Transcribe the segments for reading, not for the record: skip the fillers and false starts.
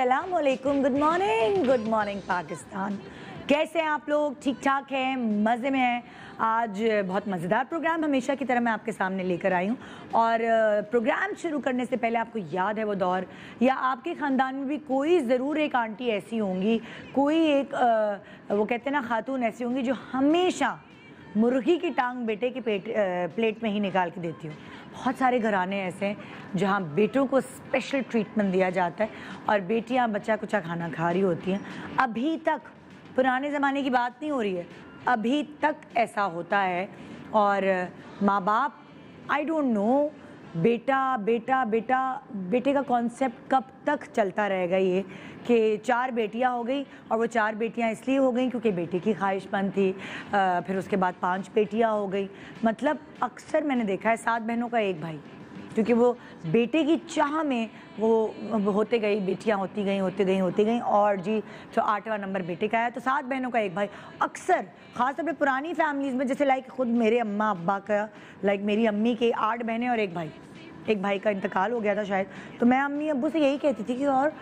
अस्सलाम वालेकुम, good morning Pakistan. कैसे हैं आप लोग? ठीक ठाक हैं, मज़े में हैं? आज बहुत मज़ेदार प्रोग्राम हमेशा की तरह मैं आपके सामने लेकर आई हूँ। और प्रोग्राम शुरू करने से पहले आपको याद है वो दौर, या आपके ख़ानदान में भी कोई ज़रूर एक आंटी ऐसी होंगी, कोई एक वो कहते हैं ना खातून ऐसी होंगी जो हमेशा मुर्गी की टांग बेटे के प्लेट में ही निकाल के देती हूँ। बहुत सारे घराने ऐसे हैं जहाँ बेटों को स्पेशल ट्रीटमेंट दिया जाता है और बेटियाँ बच्चा कुचा खाना खा रही होती हैं। अभी तक, पुराने ज़माने की बात नहीं हो रही है, अभी तक ऐसा होता है। और माँ बाप, आई डोंट नो, बेटा बेटा बेटा बेटे का कॉन्सेप्ट कब तक चलता रहेगा ये कि 4 बेटियां हो गई, और वो 4 बेटियां इसलिए हो गई क्योंकि बेटे की ख्वाहिशमंद थी। फिर उसके बाद 5 बेटियां हो गई। मतलब अक्सर मैंने देखा है 7 बहनों का एक भाई, क्योंकि वो बेटे की चाह में वो होते गई, बेटियां होती गई और जी तो 8वां नंबर बेटे का आया, तो 7 बहनों का एक भाई। अक्सर ख़ास तौर पे पुरानी फैमिलीज़ में, जैसे लाइक खुद मेरे अम्मा अब्बा का, लाइक मेरी अम्मी के 8 बहनें और एक भाई का इंतकाल हो गया था शायद। तो मैं अम्मी अब्बू से यही कहती थी कि और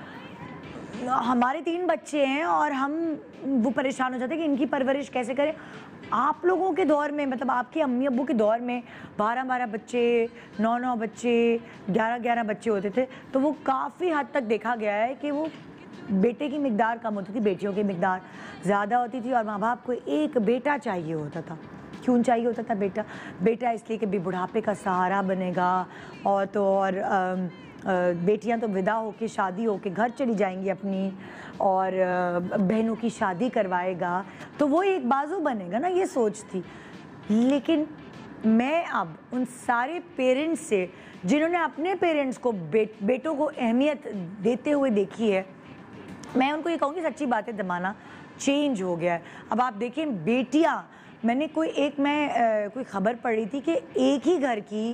हमारे 3 बच्चे हैं और हम वो परेशान हो जाते हैं कि इनकी परवरिश कैसे करें। आप लोगों के दौर में, मतलब आपके अम्मी अब्बू के दौर में 12-12 बच्चे, 9-9 बच्चे, 11-11 बच्चे होते थे, तो वो काफ़ी हद तक देखा गया है कि वो बेटे की मिकदार कम होती थी, बेटियों की मिकदार ज़्यादा होती थी। और माँ बाप को एक बेटा चाहिए होता था। क्यों चाहिए होता था बेटा? इसलिए कि भी बुढ़ापे का सहारा बनेगा, और तो और बेटियां तो विदा होके, शादी होके घर चली जाएंगी अपनी, और बहनों की शादी करवाएगा तो वो एक बाजू बनेगा ना, ये सोच थी। लेकिन मैं अब उन सारे पेरेंट्स से जिन्होंने अपने पेरेंट्स को बेटों को अहमियत देते हुए देखी है, मैं उनको ये कहूँगी सच्ची बात है, ज़माना चेंज हो गया है। अब आप देखिए बेटियाँ, मैंने कोई खबर पढ़ी थी कि एक ही घर की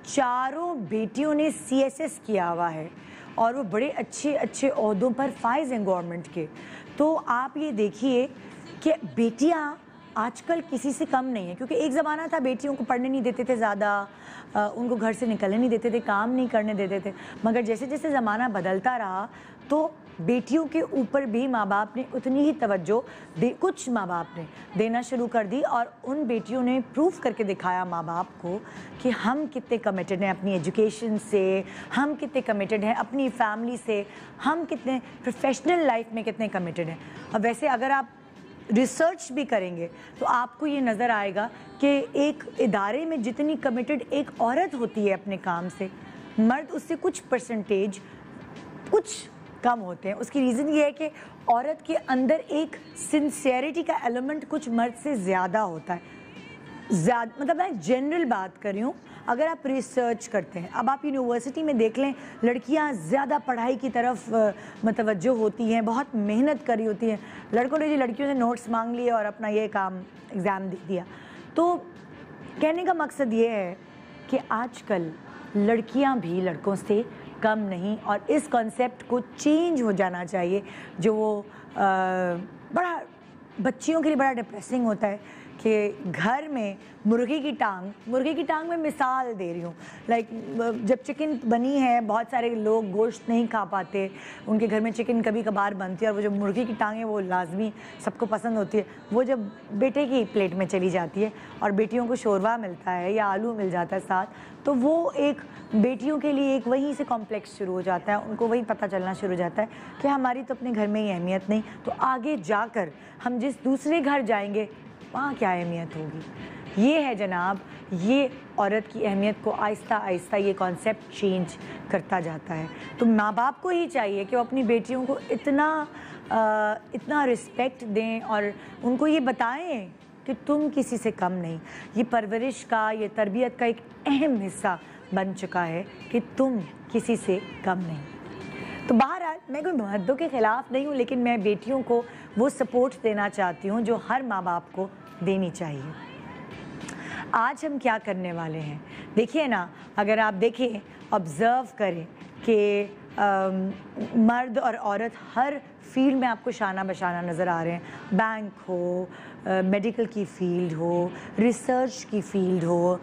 4 बेटियों ने CSS किया हुआ है और वो बड़े अच्छे अच्छे ओहदों पर फाइज हैं गवर्नमेंट के। तो आप ये देखिए कि बेटियां आजकल किसी से कम नहीं है, क्योंकि एक ज़माना था बेटियों को पढ़ने नहीं देते थे ज़्यादा, उनको घर से निकलने नहीं देते थे, काम नहीं करने देते थे। मगर जैसे जैसे ज़माना बदलता रहा तो बेटियों के ऊपर भी माँ बाप ने उतनी ही तवज्जो कुछ माँ बाप ने देना शुरू कर दी, और उन बेटियों ने प्रूव करके दिखाया माँ बाप को कि हम कितने कमिटेड हैं अपनी एजुकेशन से, हम कितने कमिटेड हैं अपनी फैमिली से, हम कितने प्रोफेशनल लाइफ में कितने कमिटेड हैं। और वैसे अगर आप रिसर्च भी करेंगे तो आपको ये नज़र आएगा कि एक इदारे में जितनी कमिटेड एक औरत होती है अपने काम से, मर्द उससे कुछ परसेंटेज कुछ कम होते हैं। उसकी रीज़न ये है कि औरत के अंदर एक सिंसियरिटी का एलिमेंट कुछ मर्द से ज़्यादा होता है। मतलब मैं जनरल बात कर रही हूँ। अगर आप रिसर्च करते हैं, अब आप यूनिवर्सिटी में देख लें, लड़कियाँ ज़्यादा पढ़ाई की तरफ मतवज्जो होती हैं, बहुत मेहनत करी होती हैं। लड़कों ने जी लड़कियों से नोट्स मांग लिए और अपना ये काम एग्ज़ाम दिया। तो कहने का मकसद ये है कि आजकल लड़कियाँ भी लड़कों से कम नहीं, और इस कॉन्सेप्ट को चेंज हो जाना चाहिए, जो वो बड़ा बच्चियों के लिए बड़ा डिप्रेसिंग होता है कि घर में मुर्गी की टांग में मिसाल दे रही हूँ। लाइक जब चिकन बनी है, बहुत सारे लोग गोश्त नहीं खा पाते, उनके घर में चिकन कभी कभार बनती है, और वो जो मुर्गी की टांग है वो लाजमी सबको पसंद होती है। वो जब बेटे की प्लेट में चली जाती है और बेटियों को शोरबा मिलता है या आलू मिल जाता है साथ, तो वो एक बेटियों के लिए एक वहीं से कॉम्प्लेक्स शुरू हो जाता है। उनको वही पता चलना शुरू हो जाता है कि हमारी तो अपने घर में ही अहमियत नहीं, तो आगे जाकर हम जिस दूसरे घर जाएंगे वहाँ क्या अहमियत होगी। ये है जनाब, ये औरत की अहमियत को आहिस्ता आहिस्ता ये कॉन्सेप्ट चेंज करता जाता है। तो माँ बाप को ही चाहिए कि वो अपनी बेटियों को इतना रिस्पेक्ट दें और उनको ये बताएं कि तुम किसी से कम नहीं। ये परवरिश का, ये तरबियत का एक अहम हिस्सा बन चुका है कि तुम किसी से कम नहीं। तो बहरहाल मैं कोई मर्दों के ख़िलाफ़ नहीं हूँ, लेकिन मैं बेटियों को वो सपोर्ट देना चाहती हूँ जो हर माँ बाप को देनी चाहिए। आज हम क्या करने वाले हैं देखिए ना, अगर आप देखें, ऑब्ज़र्व करें कि मर्द और औरत हर फील्ड में आपको शाना बशाना नज़र आ रहे हैं। बैंक हो, मेडिकल की फील्ड हो, रिसर्च की फील्ड हो,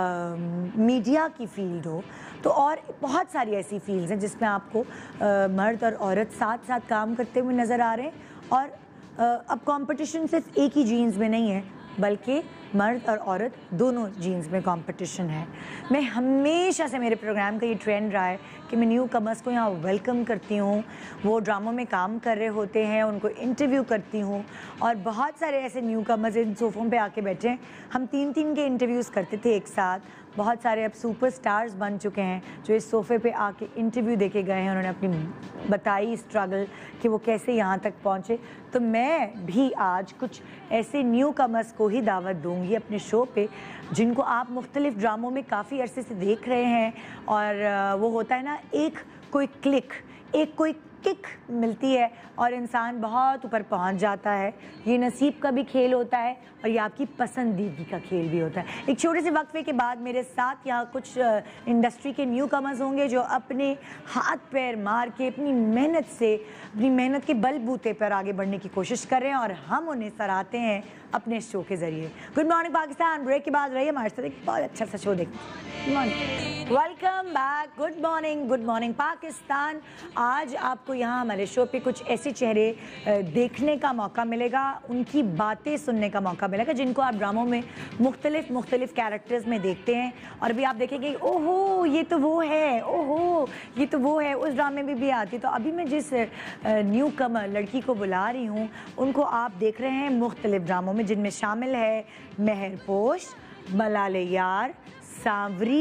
मीडिया की फील्ड हो, तो और बहुत सारी ऐसी फील्ड्स हैं जिसमें आपको मर्द और औरत साथ साथ काम करते हुए नज़र आ रहे हैं। और अब कंपटीशन सिर्फ एक ही जीन्स में नहीं है, बल्कि मर्द और औरत दोनों जीन्स में कंपटीशन है। मैं हमेशा से, मेरे प्रोग्राम का ये ट्रेंड रहा है कि मैं न्यू कमर्स को यहाँ वेलकम करती हूँ। वो ड्रामों में काम कर रहे होते हैं, उनको इंटरव्यू करती हूँ। और बहुत सारे ऐसे न्यू कमर्स इन सोफ़ों पे आके बैठे हैं। हम 3-3 के इंटरव्यूज़ करते थे एक साथ। बहुत सारे अब सुपर स्टार्स बन चुके हैं जो इस सोफ़े पे आके इंटरव्यू देके गए हैं। उन्होंने अपनी बताई स्ट्रगल कि वो कैसे यहाँ तक पहुँचे। तो मैं भी आज कुछ ऐसे न्यू कमर्स को ही दावत दूंगी अपने शो पे, जिनको आप मुख्तलिफ ड्रामों में काफ़ी अरसे से देख रहे हैं। और वो होता है ना, एक कोई क्लिक, एक कोई किक मिलती है और इंसान बहुत ऊपर पहुंच जाता है। ये नसीब का भी खेल होता है और ये आपकी पसंदीदगी का खेल भी होता है। एक छोटे से वक्फे के बाद मेरे साथ यहाँ कुछ इंडस्ट्री के न्यू कमर्स होंगे जो अपने हाथ पैर मार के अपनी मेहनत से, अपनी मेहनत के बलबूते पर आगे बढ़ने की कोशिश कर रहे हैं और हम उन्हें सराहते हैं अपने शो के ज़रिए। Good morning Pakistan. ब्रेक के बाद रहिए हमारे साथ, एक बहुत अच्छा सा शो देखते हैं। Welcome back. Good morning Pakistan. आज आपको यहाँ हमारे शो पे कुछ ऐसे चेहरे देखने का मौका मिलेगा, उनकी बातें सुनने का मौका मिलेगा जिनको आप ड्रामों में मुख्तलिफ कैरेक्टर्स में देखते हैं। और अभी आप देखेंगे, ओहो ये तो वो है, ओहो ये तो वो है, उस ड्रामे में भी आती। तो अभी मैं जिस न्यू कमर लड़की को बुला रही हूँ, उनको आप देख रहे हैं मुख्तलिफ ड्रामों में, जिनमें शामिल है मेहरपोश, मलाले यार, सांवरी,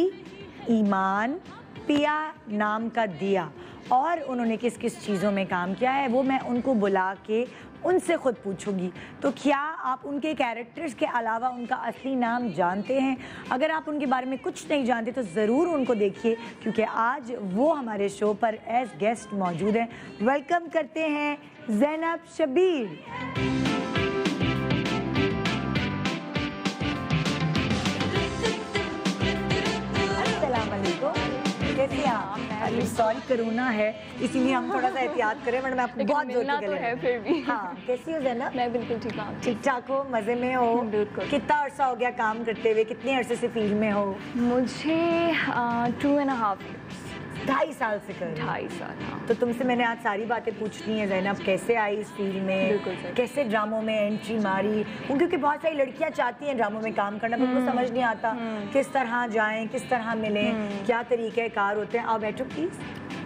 ईमान, पिया नाम का दिया। और उन्होंने किस किस चीज़ों में काम किया है वो मैं उनको बुला के उनसे ख़ुद पूछूंगी। तो क्या आप उनके कैरेक्टर्स के अलावा उनका असली नाम जानते हैं? अगर आप उनके बारे में कुछ नहीं जानते तो ज़रूर उनको देखिए, क्योंकि आज वो हमारे शो पर एज गेस्ट मौजूद हैं। वेलकम करते हैं ज़ैनब शब्बीर। कैसे आप? सॉरी कोरोना है इसीलिए हम थोड़ा सा एहतियात करें, वरना मैं आपको बहुत जोर के गले है फिर भी। हाँ, कैसी हो ज़ैनब? मैं बिल्कुल ठीक हूँ। ठीक ठाक हो? मज़े में हो? बिल्कुल। कितना अरसा हो गया काम करते हुए? कितने अरसे से फील्ड में हो? मुझे 2.5 years। 2.5 साल से कर? 2.5 साल। हाँ। तो तुमसे मैंने आज सारी बातें पूछनी है ज़ैनब, कैसे आई इस फील्ड में? बिल्कुल सर। कैसे ड्रामों में एंट्री मारी? क्योंकि बहुत सारी लड़कियां चाहती हैं ड्रामों में काम करना, पर उनको समझ नहीं आता किस तरह जाएं, किस तरह मिलें, क्या तरीके कार होते हैं। आओ बैठो प्लीज़।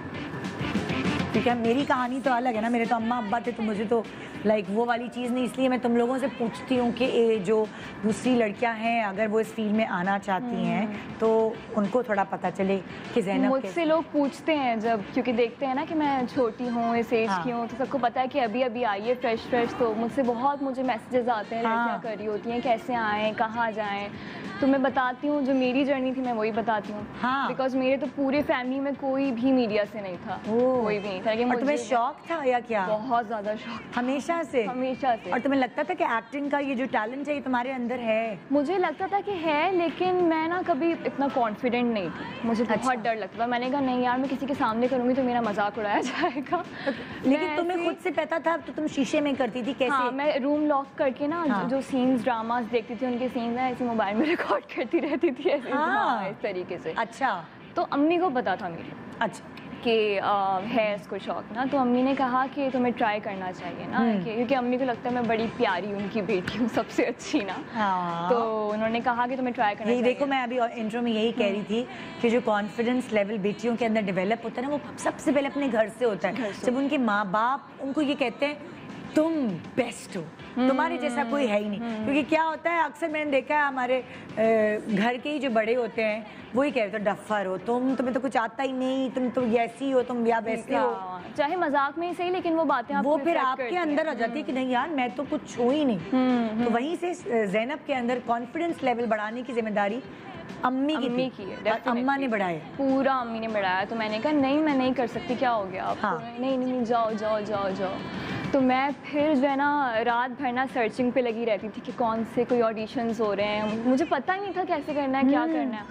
क्योंकि मेरी कहानी तो अलग है ना, मेरे तो अम्मा अब्बा थे, तो मुझे तो लाइक वो वाली चीज़ नहीं, इसलिए मैं तुम लोगों से पूछती हूँ कि जो दूसरी लड़कियां हैं अगर वो इस फील्ड में आना चाहती हैं तो उनको थोड़ा पता चले कि ज़ैनब। मुझसे लोग पूछते हैं जब, क्योंकि देखते हैं ना कि मैं छोटी हूँ, इस एज की हूँ, तो सबको पता है कि अभी अभी आई है फ्रेश, तो मुझे मैसेजेस आते हैं, लड़कियाँ कर रही होती हैं कैसे आएँ, कहाँ जाएँ। तो मैं बताती हूँ, जो मेरी जर्नी थी मैं वही बताती हूँ। बिकॉज मेरे तो पूरे फैमिली में कोई भी मीडिया से नहीं था, कोई भी नहीं था। और तुम्हें शौक था या क्या? बहुत ज़्यादा शौक। हमेशा से? हमेशा से। और तुम्हें लगता था कि एक्टिंग का ये जो टैलेंट है ये तुम्हारे अंदर है? मुझे लगता था कि है, लेकिन मैं ना कभी इतना कॉन्फिडेंट नहीं थी, मुझे बहुत डर लगता था। मैंने कहा नहीं यार, मैं किसी के सामने करूँगी तो मेरा मजाक उड़ाया जाएगा। लेकिन तुम्हें खुद से पता था? तो तुम शीशे में करती थी कैसे? हाँ, मैं रूम लॉक करके ना जो सीन्स ड्रामास देखती थी उनके सीन्स में ऐसे मोबाइल में रिकॉर्ड करती रहती थी ऐसे। हाँ, इस तरीके से। अच्छा। तो अम्मी को पता था मेरी। अच्छा। कि है इसको शौक ना, तो अम्मी ने कहा कि तुम्हें ट्राई करना चाहिए ना, क्योंकि अम्मी को लगता है मैं बड़ी प्यारी उनकी बेटी हूँ, सबसे अच्छी ना। हाँ। तो उन्होंने कहा कि तुम्हें ट्राई करना चाहिए। देखो, मैं अभी इंट्रो में यही कह रही थी कि जो कॉन्फिडेंस लेवल बेटियों के अंदर डेवलप होता है ना, वो सबसे पहले अपने घर से होता है। जब उनके माँ बाप उनको ये कहते हैं तुम बेस्ट हो, तुम्हारे जैसा कोई है ही नहीं। क्योंकि क्या होता है, अक्सर मैंने देखा है हमारे घर के ही जो बड़े होते हैं वो ही कहते हैं डफर हो तुम, तुम्हें तो कुछ आता ही नहीं, तुम तो ऐसी हो, तुम या वैसी हो। चाहे मजाक में ही सही, लेकिन वो बातें वो फिर आपके अंदर आ जाती है कि नहीं यार मैं तो कुछ हो ही नहीं। तो वहीं से ज़ैनब के अंदर कॉन्फिडेंस लेवल बढ़ाने की जिम्मेदारी अम्मी की है। अम्मा ने बढ़ाया? पूरा अम्मी ने बढ़ाया। तो मैंने कहा नहीं, मैं नहीं कर सकती, क्या हो गया आपको? हाँ। नहीं, जाओ। तो मैं फिर जो है ना रात भर ना सर्चिंग पे लगी रहती थी कि कौन से कोई ऑडिशंस हो रहे हैं। मुझे पता ही नहीं था कैसे करना है, क्या करना है।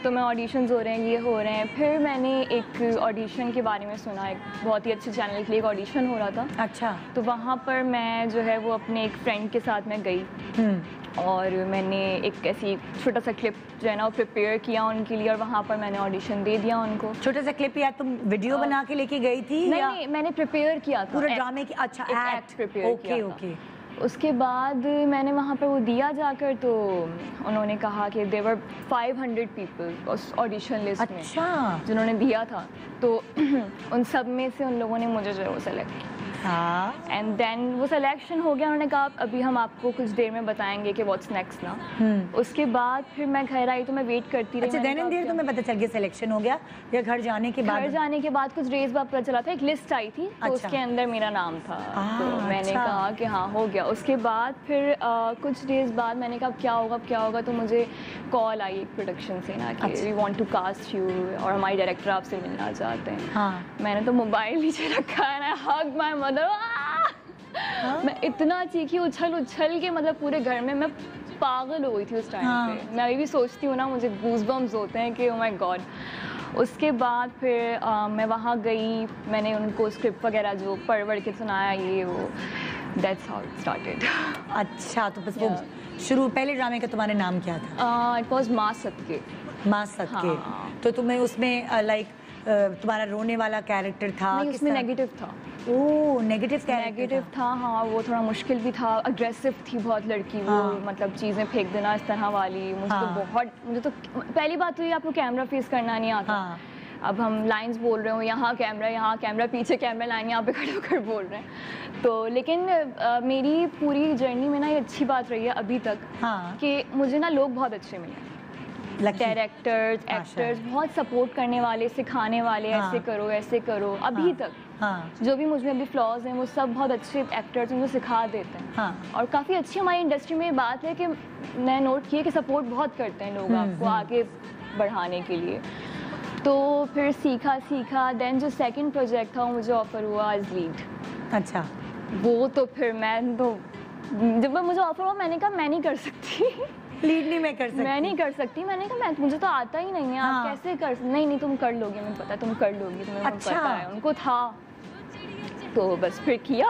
तो मैं ऑडिशंस हो रहे हैं, ये हो रहे हैं। फिर मैंने एक ऑडिशन के बारे में सुना, एक बहुत ही अच्छे चैनल के लिए एक ऑडिशन हो रहा था। अच्छा। तो वहाँ पर मैं जो है वो अपने एक फ्रेंड के साथ मैं गई और मैंने एक ऐसी छोटा सा क्लिप जो है ना वो प्रिपेयर किया उनके लिए और वहाँ पर मैंने ऑडिशन दे दिया उनको। छोटा सा क्लिप या तुम वीडियो बना के लेके गई थी? नहीं, मैंने प्रिपेयर किया था पूरे ड्रामे की। अच्छा, एक्ट प्रिपेयर किया था। ओके। उसके बाद मैंने वहाँ पर वो दिया जाकर, तो उन्होंने कहा कि देयर वर 500 पीपल उस ऑडिशन लिस्ट में जिन्होंने दिया था, तो उन सब में से उन लोगों ने मुझे जो है वो सेलेक्ट किया। एंड देन वो सिलेक्शन हो गया। उन्होंने कहा अभी हम आपको कुछ देर में बताएंगे कि व्हाट्स नेक्स्ट ना। उसके बाद फिर मैं घर आई तो मैं वेट करती रही। अच्छा, देन एंड देयर तुम्हें पता चल गया सिलेक्शन हो गया या घर जाने के बाद? घर जाने के बाद कुछ डेज बाद पता चला था, एक लिस्ट आई थी तो उसके अंदर मेरा नाम था। तो मैंने कहा कि हाँ हो गया। उसके बाद फिर कुछ डेज बाद मैंने कहा क्या होगा, तो मुझे कॉल आई एक प्रोडक्शन से ना कि we want to cast you और हमारे डायरेक्टर आपसे मिलना चाहते हैं। मैंने तो मोबाइल नीचे रखा है ना, हग माय मदर। मैं इतना चीखी उछल के, मतलब पूरे घर में मैं पागल हो गई थी उस टाइम पे। मैं अभी भी सोचती हूँ ना, मुझे गूज़बम्स होते हैं कि ओह माय गॉड। उसके बाद फिर मैं वहाँ गई, मैंने उनको स्क्रिप्ट वगैरह जो पढ़ के सुनाया, ये वो, दैट्स हाउ इट स्टार्टेड। अच्छा, तो बस वो शुरू पहले ड्रामे का तुम्हारे नाम क्या था? इट वाज माँ सदके। माँ सदके। तो तुम्हें उसमें लाइक तुम्हारा रोने वाला कैरेक्टर था? नहीं, उसमें नेगेटिव था। ओह, नेगेटिव था। हाँ, वो थोड़ा मुश्किल भी था, अग्रेसिव थी बहुत लड़की वो। मतलब चीज़ें फेंक देना इस तरह वाली। मुझे तो पहली बात तो ये आपको कैमरा फेस करना नहीं आता। अब हम लाइंस बोल रहे हो, यहाँ कैमरा पीछे कैमरा, लाइन यहाँ पे खड़े होकर बोल रहे हैं। तो लेकिन मेरी पूरी जर्नी में ना ये अच्छी बात रही है अभी तक कि मुझे ना लोग बहुत अच्छे मिले, डायरेक्टर्स, एक्टर्स, बहुत सपोर्ट करने वाले, सिखाने वाले, ऐसे करो अभी तक। जो भी मुझ में अभी फ्लॉज हैं वो सब बहुत अच्छे एक्टर्स मुझे सिखा देते हैं। और काफ़ी अच्छी हमारी इंडस्ट्री में ये बात है कि मैं नोट किया कि सपोर्ट बहुत करते हैं लोग आपको आगे बढ़ाने के लिए। तो फिर सीखा देन जो सेकंड प्रोजेक्ट था वो मुझे ऑफर हुआ एज लीड। अच्छा। वो तो फिर जब मुझे ऑफर हुआ मैंने कहा मैं नहीं कर सकती। लीड नहीं मैं कर सकती। मैंने कहा मुझे तो आता ही नहीं है। आप कैसे कर? नहीं तुम कर लोगे, मुझे पता है तुम कर लोगी, तुम्हें पता है। उनको था, तो बस फिर किया।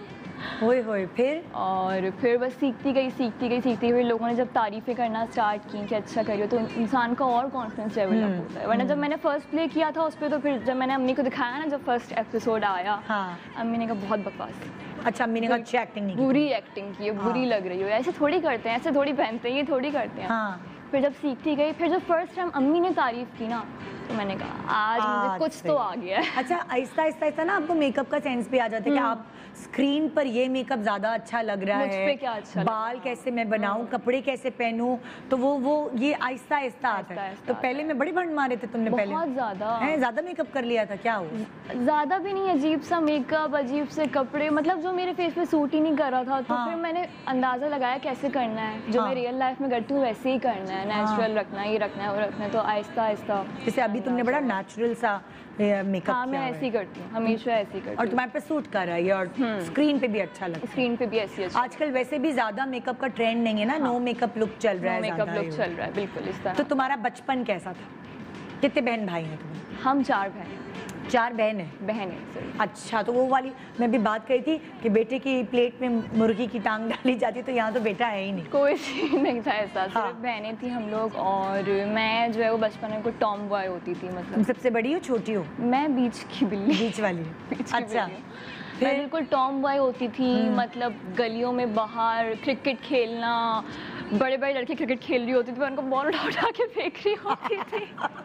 होए फिर? और फिर बस सीखती गई। फिर लोगों ने जब तारीफ़ें करना स्टार्ट की कि अच्छा करियो, तो इंसान का और कॉन्फिडेंस डेवलप होता है। वरना जब मैंने फर्स्ट प्ले किया था उस पर, तो फिर जब मैंने अम्मी को दिखाया ना, जब फर्स्ट एपिसोड आया, अम्मी ने कहा बहुत बकवास। अच्छा, अम्मी ने कहा अच्छी एक्टिंग नहीं की, बुरी एक्टिंग की है, बुरी लग रही हो, ऐसे थोड़ी करते हैं, ऐसे थोड़ी पहनते हैं, ये थोड़ी करते हैं। फिर जब सीखती गई, फिर जब फर्स्ट टाइम अम्मी ने तारीफ की ना, तो मैंने कहा आज मुझे कुछ तो आ गया है। अच्छा, आहिस्ता ना आपको मेकअप का सेंस भी आ जाता है कि आप स्क्रीन पर ये मेकअप ज्यादा अच्छा लग रहा है, पे क्या अच्छा बाल कैसे मैं बनाऊं, कपड़े कैसे पहनूं, तो वो ये आहिस्ता आता है। तो पहले में बड़ी भंड मारे थे तुमने? पहले बहुत ज्यादा मेकअप कर लिया था क्या? हो ज्यादा भी नहीं, अजीब सा मेकअप, अजीब से कपड़े, मतलब जो मेरे फेस पे सूट ही नहीं कर रहा था। तो फिर मैंने अंदाजा लगाया कैसे करना है, जो मैं रियल लाइफ में करती हूँ वैसे ही करना है, नेचुरल रखना है, ये रखना है, वो रखना है। तो आहिस्ता जैसे अभी तुमने बड़ा नेचुरल सा मेकअप हाँ, मैं ऐसे ही करती हूँ, हमेशा ऐसे ही करती हूँ। और तुम्हारे पे सूट कर रहा है और स्क्रीन पे भी अच्छा लगता है। स्क्रीन पे भी ऐसी अच्छा। आजकल वैसे भी ज्यादा मेकअप का ट्रेंड नहीं है ना, नो मेकअप लुक चल रहा है। मेकअप लुक चल रहा है, बिल्कुल इस तरह। तो तुम्हारा बचपन कैसा था? कितने बहन भाई हैं तुम्हें? हम 4 बहन। 4 बहन है? अच्छा, तो वो वाली मैं भी बात कही थी कि बेटे की प्लेट में मुर्गी की टांग डाली जाती, तो यहाँ तो बेटा है ही नहीं। कोई सीन नहीं था ऐसा, सिर्फ बहनें थी हम लोग। और मैं जो है वो बचपन में कोई टॉम बॉय होती थी। मतलब सबसे बड़ी हो छोटी हो? मैं बीच की बिल्ली। बीच वाली। अच्छा, मैं बिल्कुल टॉम बॉय होती थी। मतलब गलियों में बाहर क्रिकेट खेलना, बड़े लड़के क्रिकेट खेल रही होती थी, मैं उनको बॉल उठा के फेंक रही होती थी।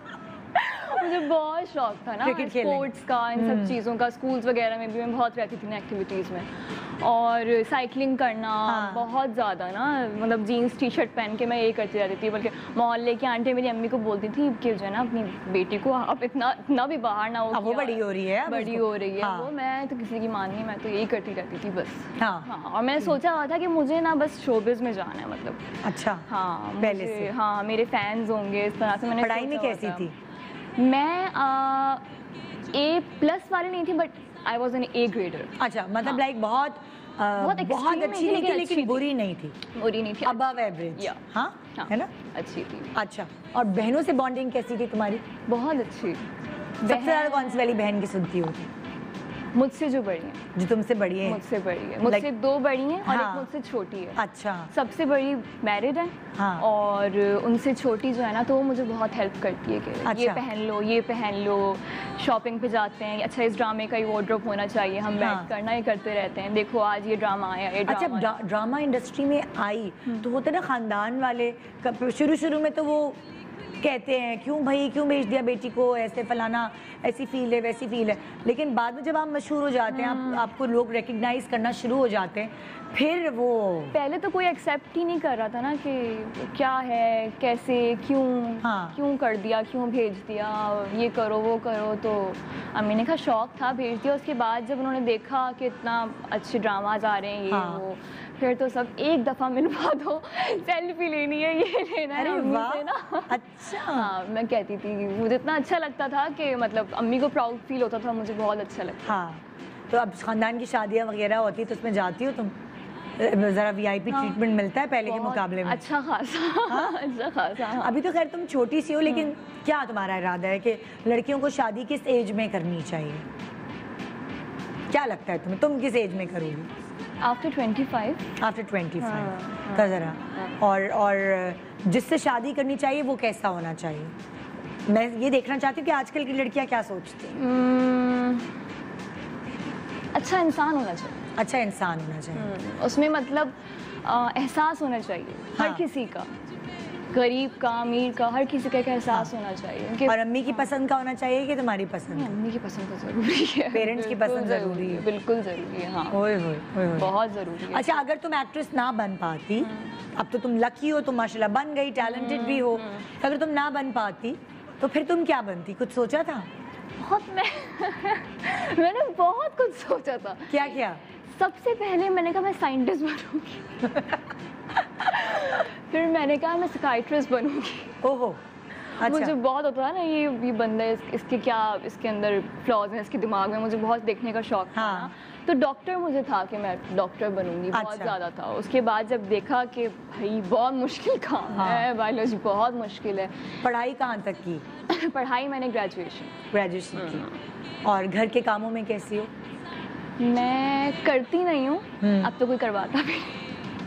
मुझे बहुत शौक था ना स्पोर्ट्स का, इन सब चीज़ों का। स्कूल्स वगैरह में भी मैं बहुत रहती थी ना एक्टिविटीज़ में, और साइकिलिंग करना बहुत ज़्यादा ना, मतलब जीन्स टी शर्ट पहन के मैं यही करती रहती थी। बल्कि मोहल्ले की आंटी मेरी अम्मी को बोलती थी कि जो है ना अपनी बेटी को आप इतना भी बाहर ना हो, वो बड़ी हो रही है वो। मैं तो किसी की माननी, मैं तो यही करती रहती थी बस। हाँ, और मैंने सोचा हुआ था कि मुझे ना बस शोबिज़ में जाना है, मतलब। अच्छा, हाँ, पहले से? हाँ, मेरे फैंस होंगे, इस तरह से मैंने। पढ़ाई में कैसी थी? मैं A+ वाली नहीं थी, but I was an A grader. अच्छा, मतलब लाइक बहुत अच्छी नहीं थी, लेकिन बुरी नहीं थी। Above average. हाँ, है ना? अच्छी थी। अच्छा, और बहनों से बॉन्डिंग कैसी थी तुम्हारी? बहुत अच्छी। सबसे ज़्यादा कौन सी वाली बहन की सुनती हो? मुझसे जो बड़ी है। जो तुमसे बड़ी है? मुझसे बड़ी है, मुझसे Like, 2 बड़ी हैं और हाँ, एक मुझसे छोटी है। अच्छा। सबसे बड़ी मैरिड है। हाँ। और उनसे छोटी जो है ना, तो वो मुझे बहुत हेल्प करती है कि अच्छा। ये पहन लो, शॉपिंग पे जाते हैं, अच्छा इस ड्रामे का ये वार्डरोब होना चाहिए, हम हाँ। बैठ कर ना ये करते रहते हैं, देखो आज ये ड्रामा आया, ये अच्छा, ड्रामा आया। ड्रामा इंडस्ट्री में आई तो होते ना खानदान वाले, शुरू में तो वो कहते हैं क्यों भाई, क्यों भेज दिया बेटी को, ऐसे फलाना, ऐसी फील है वैसी फील है, लेकिन बाद में जब आप मशहूर हो जाते हैं, आपको लोग रिकग्नाइज करना शुरू हो जाते हैं, फिर वो पहले तो कोई एक्सेप्ट ही नहीं कर रहा था ना कि क्या है, कैसे, क्यों, हाँ। क्यों कर दिया, क्यों भेज दिया, ये करो वो करो। तो अम्मी ने कहा शौक था, भेज दिया। उसके बाद जब उन्होंने देखा कि इतना अच्छे ड्रामाज आ रहे हैं, ये हाँ। वो, फिर तो सब एक दफ़ा मिलवा दो, सेल्फी लेनी है, ये लेना है अम्मी से ना। अच्छा। हाँ, मैं कहती थी, मुझे इतना अच्छा लगता था कि मतलब अम्मी को प्राउड फील होता था, मुझे बहुत अच्छा लगता। हाँ, तो अब खानदान की शादियाँ वगैरह होती है तो उसमें जाती हो तुम? ज़रा VIP ट्रीटमेंट मिलता है पहले के मुकाबले में? अच्छा खासा। अच्छा खासा। हाँ। अभी तो खैर तुम छोटी सी हो, लेकिन क्या तुम्हारा इरादा है कि लड़कियों को शादी किस एज में करनी चाहिए? क्या लगता है तुम्हें, तुम किस एज में करोगी? आफ्टर 25। आफ्टर 25 हाँ, का ज़रा। और जिससे शादी करनी चाहिए वो कैसा होना चाहिए? मैं ये देखना चाहती हूँ कि आजकल की लड़कियाँ क्या सोचती हैं। अच्छा इंसान होना चाहिए। अच्छा इंसान होना चाहिए। उसमें मतलब एहसास होना चाहिए हर हाँ। किसी का, गरीब का, अमीर का, हर किसी का एक एहसास होना चाहिए कि और अम्मी की पसंद का होना चाहिए कि तुम्हारी पसंद? अम्मी की पसंद तो जरूरी है, पेरेंट्स की पसंद जरूरी है। बिल्कुल जरूरी है। हाँ, ओए होए, ओए होए। बहुत जरूरी है। अच्छा, अगर तुम एक्ट्रेस ना बन पाती, अब तो तुम लकी हो, तुम माशाल्लाह बन गई, टैलेंटेड भी हो, अगर तुम ना बन पाती तो फिर तुम क्या बनती? कुछ सोचा था? बहुत मैंने बहुत कुछ सोचा था। क्या क्या? सबसे पहले मैंने कहा मैं साइंटिस्ट बनूंगी। फिर मैंने कहा मैं साइकियाट्रिस्ट बनूंगी। ओहो, अच्छा। मुझे बहुत होता है ना ये बंदा इसके क्या, इसके अंदर फ्लॉज हैं, इसके दिमाग में, मुझे बहुत देखने का शौक था। हाँ। तो डॉक्टर मुझे था कि मैं डॉक्टर बनूंगी, बहुत अच्छा। ज़्यादा था। उसके बाद जब देखा कि भाई बहुत मुश्किल काम है, बायोलॉजी बहुत मुश्किल है। पढ़ाई कहाँ तक की? पढ़ाई मैंने ग्रेजुएशन की। और घर के कामों में कैसी हो? मैं करती नहीं हूँ, अब तो कोई करवाता भी नहीं।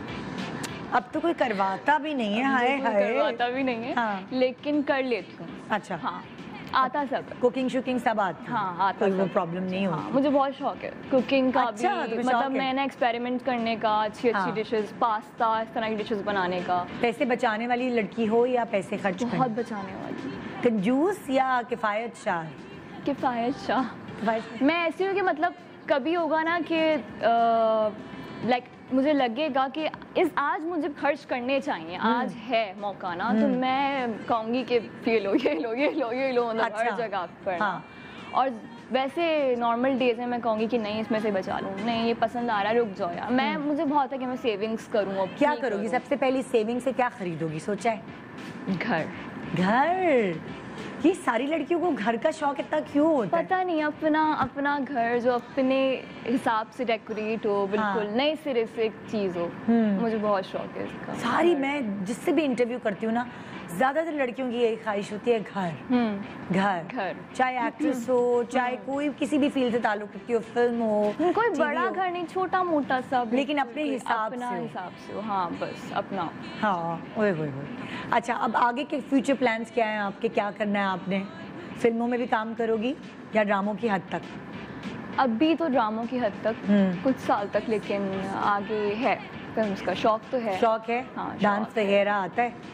अब तो कोई करवाता भी नहीं है, हाय हाय। करवाता भी नहीं है। हाँ। लेकिन कर लेती हूँ। अच्छा। हाँ, आता सब है। कुकिंग शुकिंग सब आती है? हाँ, आता कोई वो सब। प्रॉब्लम नहीं हो? हाँ, मुझे बहुत शौक है कुकिंग का। अच्छा, भी तुम्हें शौक मतलब है? मैंने एक्सपेरिमेंट करने का, अच्छी हाँ। डिशेस, पास्ता, इस तरह की डिशेस बनाने का। पैसे बचाने वाली लड़की हो या पैसे खर्च बहुत करने? बचाने वाली। कंजूस या किफायत शाह? किफायत शाह। किफायत। मैं ऐसी हूँ कि मतलब कभी होगा ना कि लाइक मुझे लगेगा कि आज मुझे खर्च करने चाहिए, आज है मौका ना, तो मैं कहूँगी कि ये लो ये लो ये लो ये लो, मतलब अच्छा। हर जगह पर। हाँ। और वैसे नॉर्मल डेज में मैं कहूँगी कि नहीं इसमें से बचा लूँ, नहीं ये पसंद आ रहा है, रुक जाओ यार। मुझे बहुत है कि मैं सेविंग्स करूँ। अब क्या करोगी? सबसे पहली सेविंग से क्या खरीदोगी, सोचा है? घर। ये सारी लड़कियों को घर का शौक इतना क्यों होता है? पता नहीं, अपना घर जो अपने हिसाब से डेकोरेट हो, बिल्कुल हाँ। नए सिरे से एक चीज़ हो, मुझे बहुत शौक है इसका। सारी, मैं जिससे भी इंटरव्यू करती हूँ ना, ज्यादातर लड़कियों की यही ख्वाहिश होती है, घर। चाहे एक्ट्रेस हो, चाहे कोई किसी भी फील्ड से ताल्लुक रखती हो, फिल्म हो, कोई TV बड़ा हो। घर नहीं, छोटा मोटा सा, लेकिन अपने हिसाब अपना से हो। हिसाब से हो। हाँ, बस अपना। हाँ, ओए होए होए। अच्छा, अब आगे के फ्यूचर प्लान्स क्या हैं आपके? क्या करना है आपने? फिल्मों में भी काम करोगी या ड्रामों की हद तक? अभी तो ड्रामों की हद तक, कुछ साल तक, लेकिन आगे है फिल्म्स का शौक तो है। शौक है? हाँ, डांस शौक है। वगैरह आता है?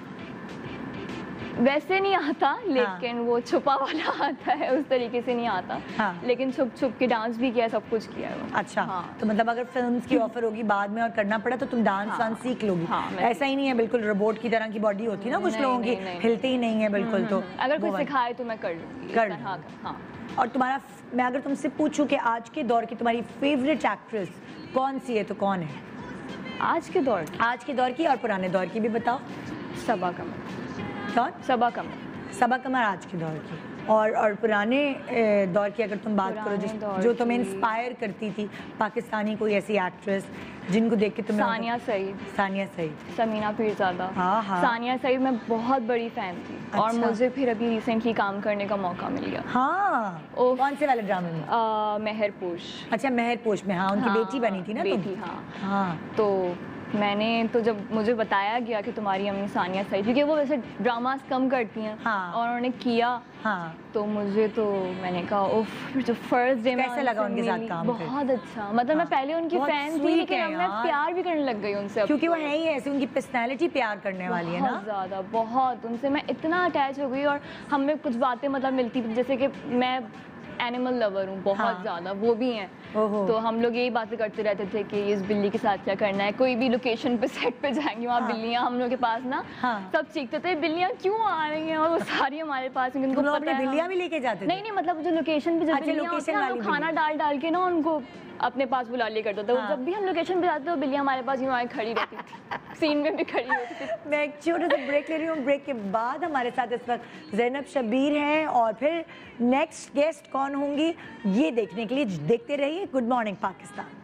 वैसे नहीं आता, लेकिन वो छुपा वाला आता है, उस तरीके से नहीं आता। हाँ। लेकिन छुप छुप के डांस भी किया, सब कुछ किया है वो। अच्छा। हाँ। तो मतलब अगर फिल्म्स की ऑफर होगी बाद में और करना पड़ा तो तुम डांस वांस सीख लोगी? हाँ, ऐसा ही नहीं है बिल्कुल रोबोट की तरह की बॉडी होती है ना कुछ नहीं, लोगों की, नहीं। हिलती ही नहीं है बिल्कुल। तो अगर वो कोई सिखाए तो मैं कर लूँगी। कर इस तरह का। हाँ। और तुम्हारा, मैं अगर तुमसे पूछूं कि आज के दौर की तुम्हारी फेवरेट एक्ट्रेस कौन सी है तो कौन है? आज के दौर आज के दौर की और पुराने दौर की भी बताओ। सबा कमर। कौन? सबा कमर। सबा कमर आज के दौर की और पुराने दौर की अगर तुम बात करो जो तुम्हें इंस्पायर करती थी, पाकिस्तानी कोई ऐसी एक्ट्रेस जिनको देख के तुम्हें? सानिया सईद, समीना पीरज़ादा। हाँ। सानिया सईद मैं बहुत बड़ी फैन थी। अच्छा। और मुझे फिर अभी रिसेंटली काम करने का मौका मिल गया। हाँ, कौन से वाले ड्रामे में? मेहरपोश। अच्छा, मेहरपोश में। हाँ, उनकी बेटी बनी थी ना बेटी। हाँ। तो मैंने तो जब मुझे बताया गया कि तुम्हारी अम्मी सानिया सईद, क्योंकि वो वैसे ड्रामास कम करती हैं। हाँ। और उन्होंने किया। हाँ। तो मुझे तो मैंने कहा उफ, जो फर्स्ट डे में कैसे लगा उनके साथ काम? बहुत अच्छा, मतलब मैं पहले उनकी फैन थी, लेकिन अब मैं प्यार भी करने लग गई उनसे, क्योंकि वो है ही ऐसी, उनकी पर्सनैलिटी प्यार करने वाली है ना। बहुत ज़्यादा, बहुत उनसे मैं इतना अटैच हो गई। और हमें कुछ बातें मतलब मिलती, जैसे कि मैं एनिमल लवर हूँ बहुत ज़्यादा, वो भी हैं। तो हम लोग यही बातें करते रहते थे कि इस बिल्ली के साथ क्या करना है। कोई भी लोकेशन पे सेट पे जाएंगे, वहाँ बिल्लियाँ हम लोग के पास ना सब चीखते थे बिल्लियाँ क्यों आ रही हैं, और वो सारी हमारे पास, उनको पता है। बिल्लियाँ भी लेके जाते थे? नहीं, मतलब जो लोकेशन पे जब खाना डाल के ना उनको अपने पास बुला लिया करता था। जब भी हम लोकेशन पे जाते तो बिल्लियाँ हमारे पास यूँ आए खड़ी रहती थी, सीन में भी खड़ी रहती थी। मैं एक छोटा सा ब्रेक ले रही हूँ। ब्रेक के बाद हमारे साथ इस वक्त ज़ैनब शब्बीर हैं, और फिर नेक्स्ट गेस्ट कौन होंगी ये देखने के लिए देखते रहिए गुड मॉर्निंग पाकिस्तान।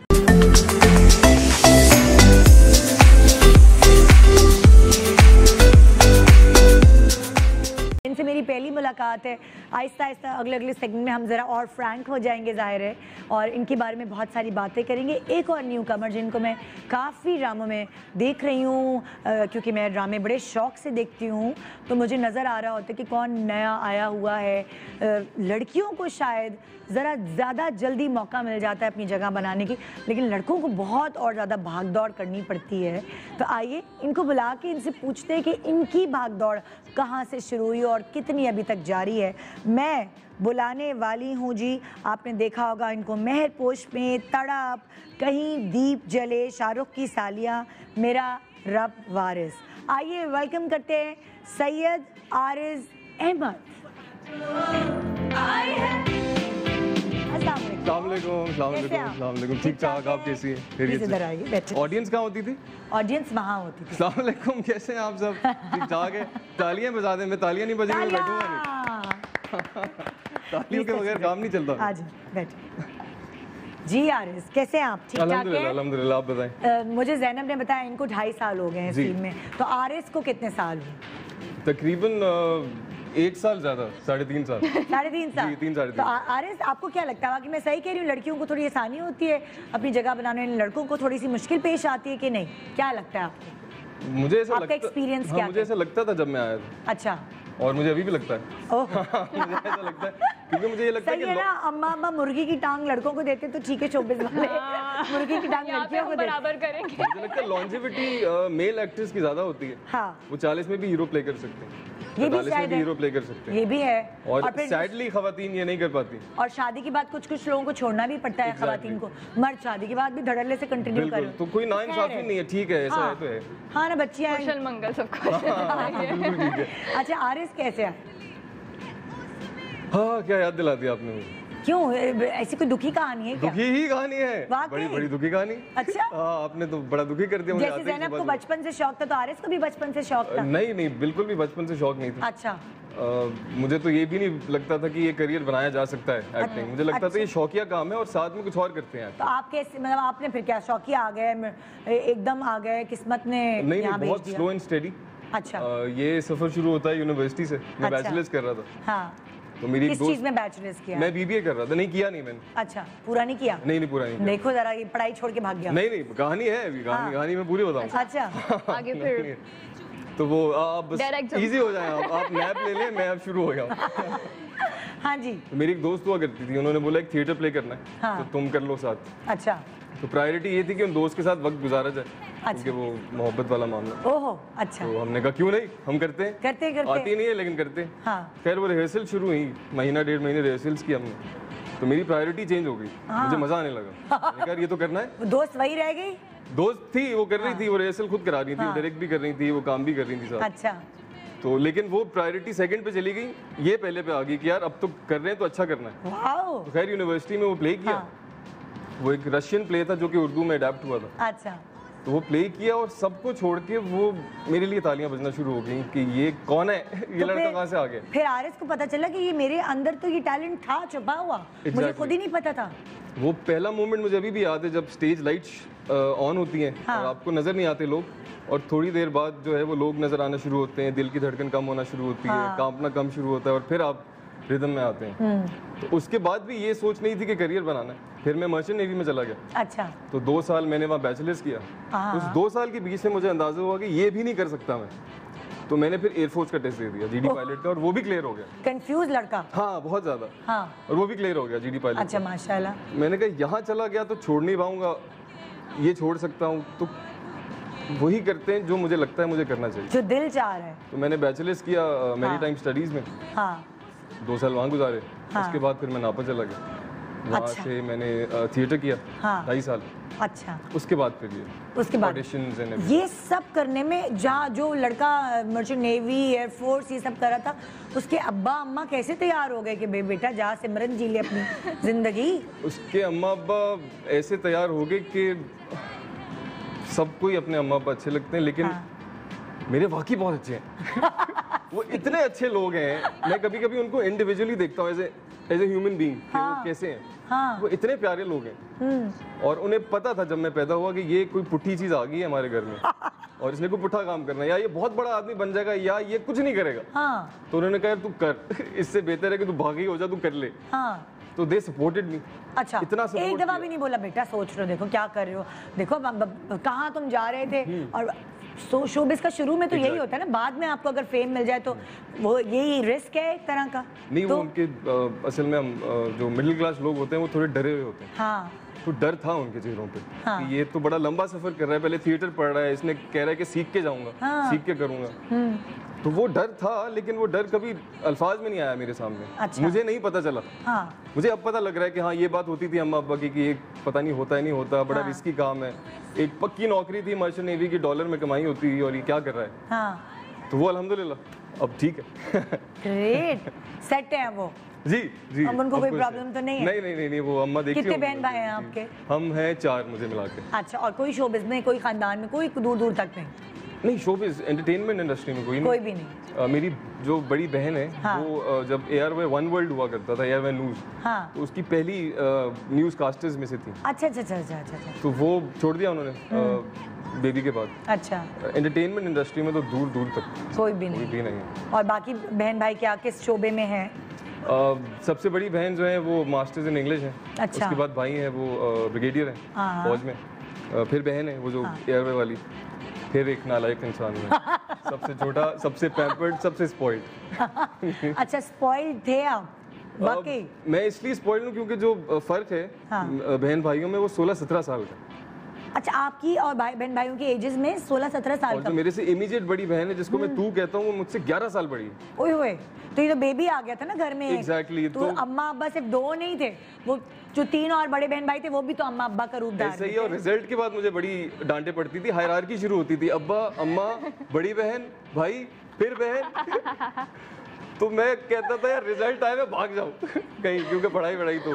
इनसे मेरी पहली मुलाकात है। आहिस्ता आहिस्ता अगले सेगमेंट में हम ज़रा और फ्रैंक हो जाएंगे ज़ाहिर है, और इनके बारे में बहुत सारी बातें करेंगे। एक और न्यू कमर जिनको मैं काफ़ी ड्रामों में देख रही हूँ, क्योंकि मैं ड्रामे बड़े शौक़ से देखती हूँ, तो मुझे नज़र आ रहा होता है कि कौन नया आया हुआ है। लड़कियों को शायद ज़रा ज़्यादा जल्दी मौका मिल जाता है अपनी जगह बनाने की, लेकिन लड़कों को बहुत और ज़्यादा भाग दौड़ करनी पड़ती है। तो आइए इनको बुला के इनसे पूछते हैं कि इनकी भाग दौड़ कहाँ से शुरू हुई और कितनी अभी तक जारी है। मैं बुलाने वाली हूँ जी, आपने देखा होगा इनको मेहरपोश में, तड़प, कहीं दीप जले, शाहरुख की सालियाँ, मेरा रब वारिस। आइए वेलकम करते हैं सैयद आरिज अहमद। ठीक ठाक, आप कैसी हैं? ऑडियंस कहाँ होती थी? ऑडियंस वहाँ होती थी। अस्सलाम वालेकुम, कैसे हैं आप सब? ठीक ठाक है। तालियां बजा दें, मैं तालियां नहीं बजेंगी मैं बैठूंगा नहीं। तालियों के बगैर काम नहीं चलता। आज बैठे जी। आरिज कैसे हैं आप? ठीक ठाक हैं? अल्हम्दुलिल्लाह, आप बताएं। मुझे ज़ैनब ने बताया इनको 2.5 साल हो गए हैं इस टीम में, तो आरिज को कितने साल हुए? तकरीबन 1 साल ज़्यादा, 3.5 साल। 3.5 साल? 3-3.5। तो आरिज आपको क्या लगता है कि मैं सही कह रही हूँ, लड़कियों को थोड़ी आसानी होती है अपनी जगह बनाने में, लड़कों को थोड़ी सी मुश्किल पेश आती है कि नहीं? क्या लगता है आपको? मुझे ऐसा आपका एक्सपीरियंस क्या? मुझे ऐसा लगता था जब मैं आया था। अच्छा। और मुझे अभी भी लगता है। मुझे ऐसा लगता है, क्योंकि मुझे ये लगता है कि ना अम्मा मुर्गी की टांग लड़कों को देते तो ठीक है, शोबिज़ वाले मुर्गी की टांग लड़कियों को बराबर करेंगे। मुझे लगता है लॉन्जेविटी मेल एक्ट्रेस की ज्यादा होती है। हाँ। वो 40 में भी हीरो प्ले कर सकते हैं, ये भी शायद में भी हीरो प्ले कर सकते हैं। ये भी है। और सैडली खवातीन ये नहीं कर पाती। और शादी के बाद कुछ लोगों को छोड़ना भी पड़ता है खवातीन को। मर्द शादी के बाद भी धड़ल्ले से कंटिन्यू करें तो कोई नाइंसाफी नहीं है। ठीक है, ऐसा है तो है। हाँ ना, बच्चियां कुशल मंगल सबको। अच्छा, आरिज कैसे है? हाँ, क्या याद दिला दिया आपने मुझे। क्यों, ऐसी कोई दुखी कहानी है क्या? दुखी ही कहानी है, बड़ी दुखी कहानी। अच्छा। हाँ, आपने तो बड़ा दुखी कर दिया मुझे। जैसे ज़ैनब को बचपन से शौक था, तो आरिज को भी बचपन से शौक था? नहीं, बिल्कुल भी बचपन से शौक नहीं था। अच्छा। मुझे तो ये भी नहीं लगता था कि ये करियर बनाया जा सकता है एक्टिंग। मुझे लगता था ये शौकिया काम है और साथ में कुछ और करते हैं। तो आप कैसे, मतलब आपने फिर क्या शौकिया आ गए, एकदम आ गए, किस्मत ने यहाँ भेज दिया? बहुत स्लो एंड स्टेडी। अच्छा। ये सफर शुरू होता है यूनिवर्सिटी से। मैं बैचलर्स कर रहा था। हाँ। तो मेरी किस चीज में बैचलर्स किया? मैं बीबीए कर रहा था। नहीं किया नहीं मैंने। अच्छा, पूरा नहीं किया? नहीं पूरा नहीं किया। देखो जरा, ये पढ़ाई छोड़ के भाग गया। नहीं कहानी है अभी, कहानी मैं पूरी बताऊंगा। अच्छा। आगे फिर तो वो आप बस इजी हो जाए, आप नैप ले लें, मैं अब शुरू हो गया। हाँ जी। तो मेरी एक दोस्त हुआ करती थी, उन्होंने बोला एक थिएटर प्ले करना है, तो तुम कर लो साथ। अच्छा। तो प्रायोरिटी ये थी कि उन दोस्त के साथ वक्त गुजारा जाए, क्योंकि वो मोहब्बत वाला मामला। ओहो, अच्छा। तो हमने कहा क्यों नहीं, हम करते हैं। आती नहीं है लेकिन करते हैं। हाँ। खैर वो रिहर्सल शुरू हुई, महीना 1.5 महीने रिहर्सल्स की हमने, तो मेरी प्रायोरिटी चेंज हो गई। मुझे मजा आने लगा, यार ये तो करना है। दोस्त वही रह गई? दोस्त थी, वो कर रही थी, वो रिहर्सल खुद करा रही थी, डायरेक्ट भी कर रही थी, वो काम भी कर रही थी साथ। अच्छा। तो लेकिन वो प्रायोरिटी सेकंड पे चली गई, ये पहले पे आ गई कि यार अब तो कर रहे हैं तो अच्छा करना है। तो खैर यूनिवर्सिटी में वो प्ले किया। वो एक रशियन प्ले था जो कि उर्दू में अडैप्ट हुआ था। अच्छा। तो वो प्ले किया और सबको छोड़ के वो मेरे लिए तालियां बजना शुरू हो गई कि ये कौन है, ये लड़का कहाँ से आ गया। फिर आरिस को पता चला कि ये मेरे अंदर तो ये टैलेंट था छुपा हुआ, मुझे खुद ही नहीं पता था। वो पहला मोमेंट मुझे अभी भी याद है जब स्टेज लाइट्स ऑन होती हैं और आपको नजर नहीं आते लोग, और थोड़ी देर बाद जो है वो लोग नजर आना शुरू होते हैं, दिल की धड़कन कम होना शुरू होती है, कांपना कम शुरू होता है और फिर आप रिदम में आते हैं। तो उसके बाद भी ये सोच नहीं थी कि करियर बनाना है। फिर मैं मर्चेंट नेवी में चला गया। अच्छा। तो 2 साल मैंने वहाँ बैचलर्स किया। उस 2 साल के बीच में मुझे अंदाजा हुआ कि ये भी नहीं कर सकता मैं, तो मैंने फिर एयरफोर्स का टेस्ट दे दिया जीडी पायलट का, और वो भी क्लियर हो गया। कंफ्यूज लड़का। हाँ बहुत ज्यादा। हाँ। और वो भी क्लियर हो गया जीडी पायलट। अच्छा माशाल्लाह। मैंने कहा यहाँ चला गया तो छोड़ नहीं पाऊंगा, ये छोड़ सकता हूँ तो वही करते हैं जो मुझे लगता है मुझे करना चाहिए, जो दिल चाह रहा है। तो मैंने बैचलर्स किया मैरीटाइम स्टडीज में। हाँ। 2 साल वहाँ गुजारे। उसके बाद फिर मैं नापा चला गया। वहाँ से मैंने थिएटर किया 2.5 साल। अच्छा। उसके बाद फिर ये उसके बाद ऑडिशंस एंड ये सब करने में जहाँ जो लड़का मर्चेंट नेवी एयरफोर्स ये सब कर रहा था, उसके अब्बा अम्मा कैसे तैयार हो गए कि बेटा जा सिमरन जी ले अपनी जिंदगी? उसके अम्मा अब्बा ऐसे तैयार हो गए कि सबको ही अपने अम्मा अब्बा अच्छे लगते हैं, लेकिन मेरे वाकई बहुत अच्छे हैं। वो इतने अच्छे लोग हैं, मैं कभी कभी उनको इंडिविजुअली देखता हूँ एज ए ह्यूमन बीइंग कि वो कैसे हैं। वो इतने प्यारे लोग हैं। और उन्हें पता था जब मैं पैदा हुआ कि ये कोई पुट्ठी चीज आ गई है हमारे घर में और इसने कोई पुट्ठा काम करना है, या ये बहुत बड़ा आदमी बन जाएगा या ये कुछ नहीं करेगा। तो उन्होंने कहा तू कर, इससे बेहतर है कि तू भागी हो जा, तू कर ले। तो दे सपोर्टेड मी। अच्छा। इतना एक दफा भी नहीं बोला बेटा सोच लो, देखो क्या कर रहे हो, देखो कहाँ तुम जा रहे थे? और शोबिज़ का शुरू में तो यही होता है ना, बाद में आपको अगर फेम मिल जाए तो वो यही रिस्क है एक तरह का। नहीं तो, वो उनके असल में हम जो मिडिल क्लास लोग होते हैं वो थोड़े डरे हुए होते हैं। हाँ। तो डर था उनके चेहरों पे कि ये तो बड़ा लंबा सफर कर रहा है, पहले थिएटर पढ़ रहा है, इसने कह रहा है कि सीख के जाऊंगा, सीख के करूंगा। तो वो डर था, लेकिन वो डर कभी अल्फाज में नहीं आया मेरे सामने। अच्छा। मुझे नहीं पता चला। मुझे अब पता लग रहा है कि हाँ ये बात होती थी अम्मा अब्बा की कि ये पता नहीं होता है नहीं होता, बड़ा रिस्की काम है। एक पक्की नौकरी थी मर्चेंट नेवी की, डॉलर में कमाई होती है, और ये क्या कर रहा है। तो वो अल्हम्दुलिल्लाह अब ठीक है। ग्रेट सेट है वो। जी जी। अब उनको कोई प्रॉब्लम तो नहीं है? नहीं वो अम्मा देखिए। कितने बहन भाई हैं आपके? हम हैं 4 मुझे मिला के। अच्छा। और कोई शोबिज़ में, कोई खानदान में, कोई दूर दूर तक नहीं शोबिज़ एंटरटेनमेंट इंडस्ट्री में कोई भी नहीं। मेरी जो बड़ी बहन है वो जब ARY वन वर्ल्ड हुआ करता था, ARY न्यूज़, तो उसकी पहली न्यूज़ कास्टर्स में से थी। अच्छा। तो वो छोड़ दिया उन्होंने बेबी के बाद। अच्छा। एंटरटेनमेंट इंडस्ट्री में तो दूर दूर तक कोई भी नहीं। और बाकी बहन भाई क्या किस शोबे में है? सबसे बड़ी बहन जो है वो मास्टर्स इन इंग्लिश है। अच्छा। उसके बाद भाई है वो ब्रिगेडियर है फौज में, फिर बहन है वो जो ARY वाली, फिर एक नालायक इंसान है। सबसे छोटा, सबसे पैम्पर्ड, सबसे स्पॉइल्ड। अच्छा स्पॉइल्ड थे आप वाकई? मैं इसलिए स्पॉइल्ड हूँ क्योंकि जो फर्क है बहन भाइयों में वो 16-17 साल का। अच्छा। आपकी और बहन भाइयों की एजेस में 16-17 साल और जो मेरे से इमीडिएट बड़ी बहन है जिसको मैं तू कहता हूँ, वो मुझसे 11 साल बड़ी है। ओए होए, तो ये तो बेबी आ गया था ना घर में। एग्जैक्टली। तो अम्मा अब्बा सिर्फ 2 नहीं थे, वो जो 3 और बड़े बहन भाई थे वो भी तो अम्मा अब्बा का रूप धारण करते थे। और रिजल्ट के बाद मुझे बड़ी डांटे पड़ती थी, हायरार्की शुरू होती थी, अब्बा अम्मा बड़ी बहन भाई फिर बहन। तो मैं कहता था यार रिजल्ट आए मैं भाग जाऊँ कहीं, क्योंकि पढ़ाई तो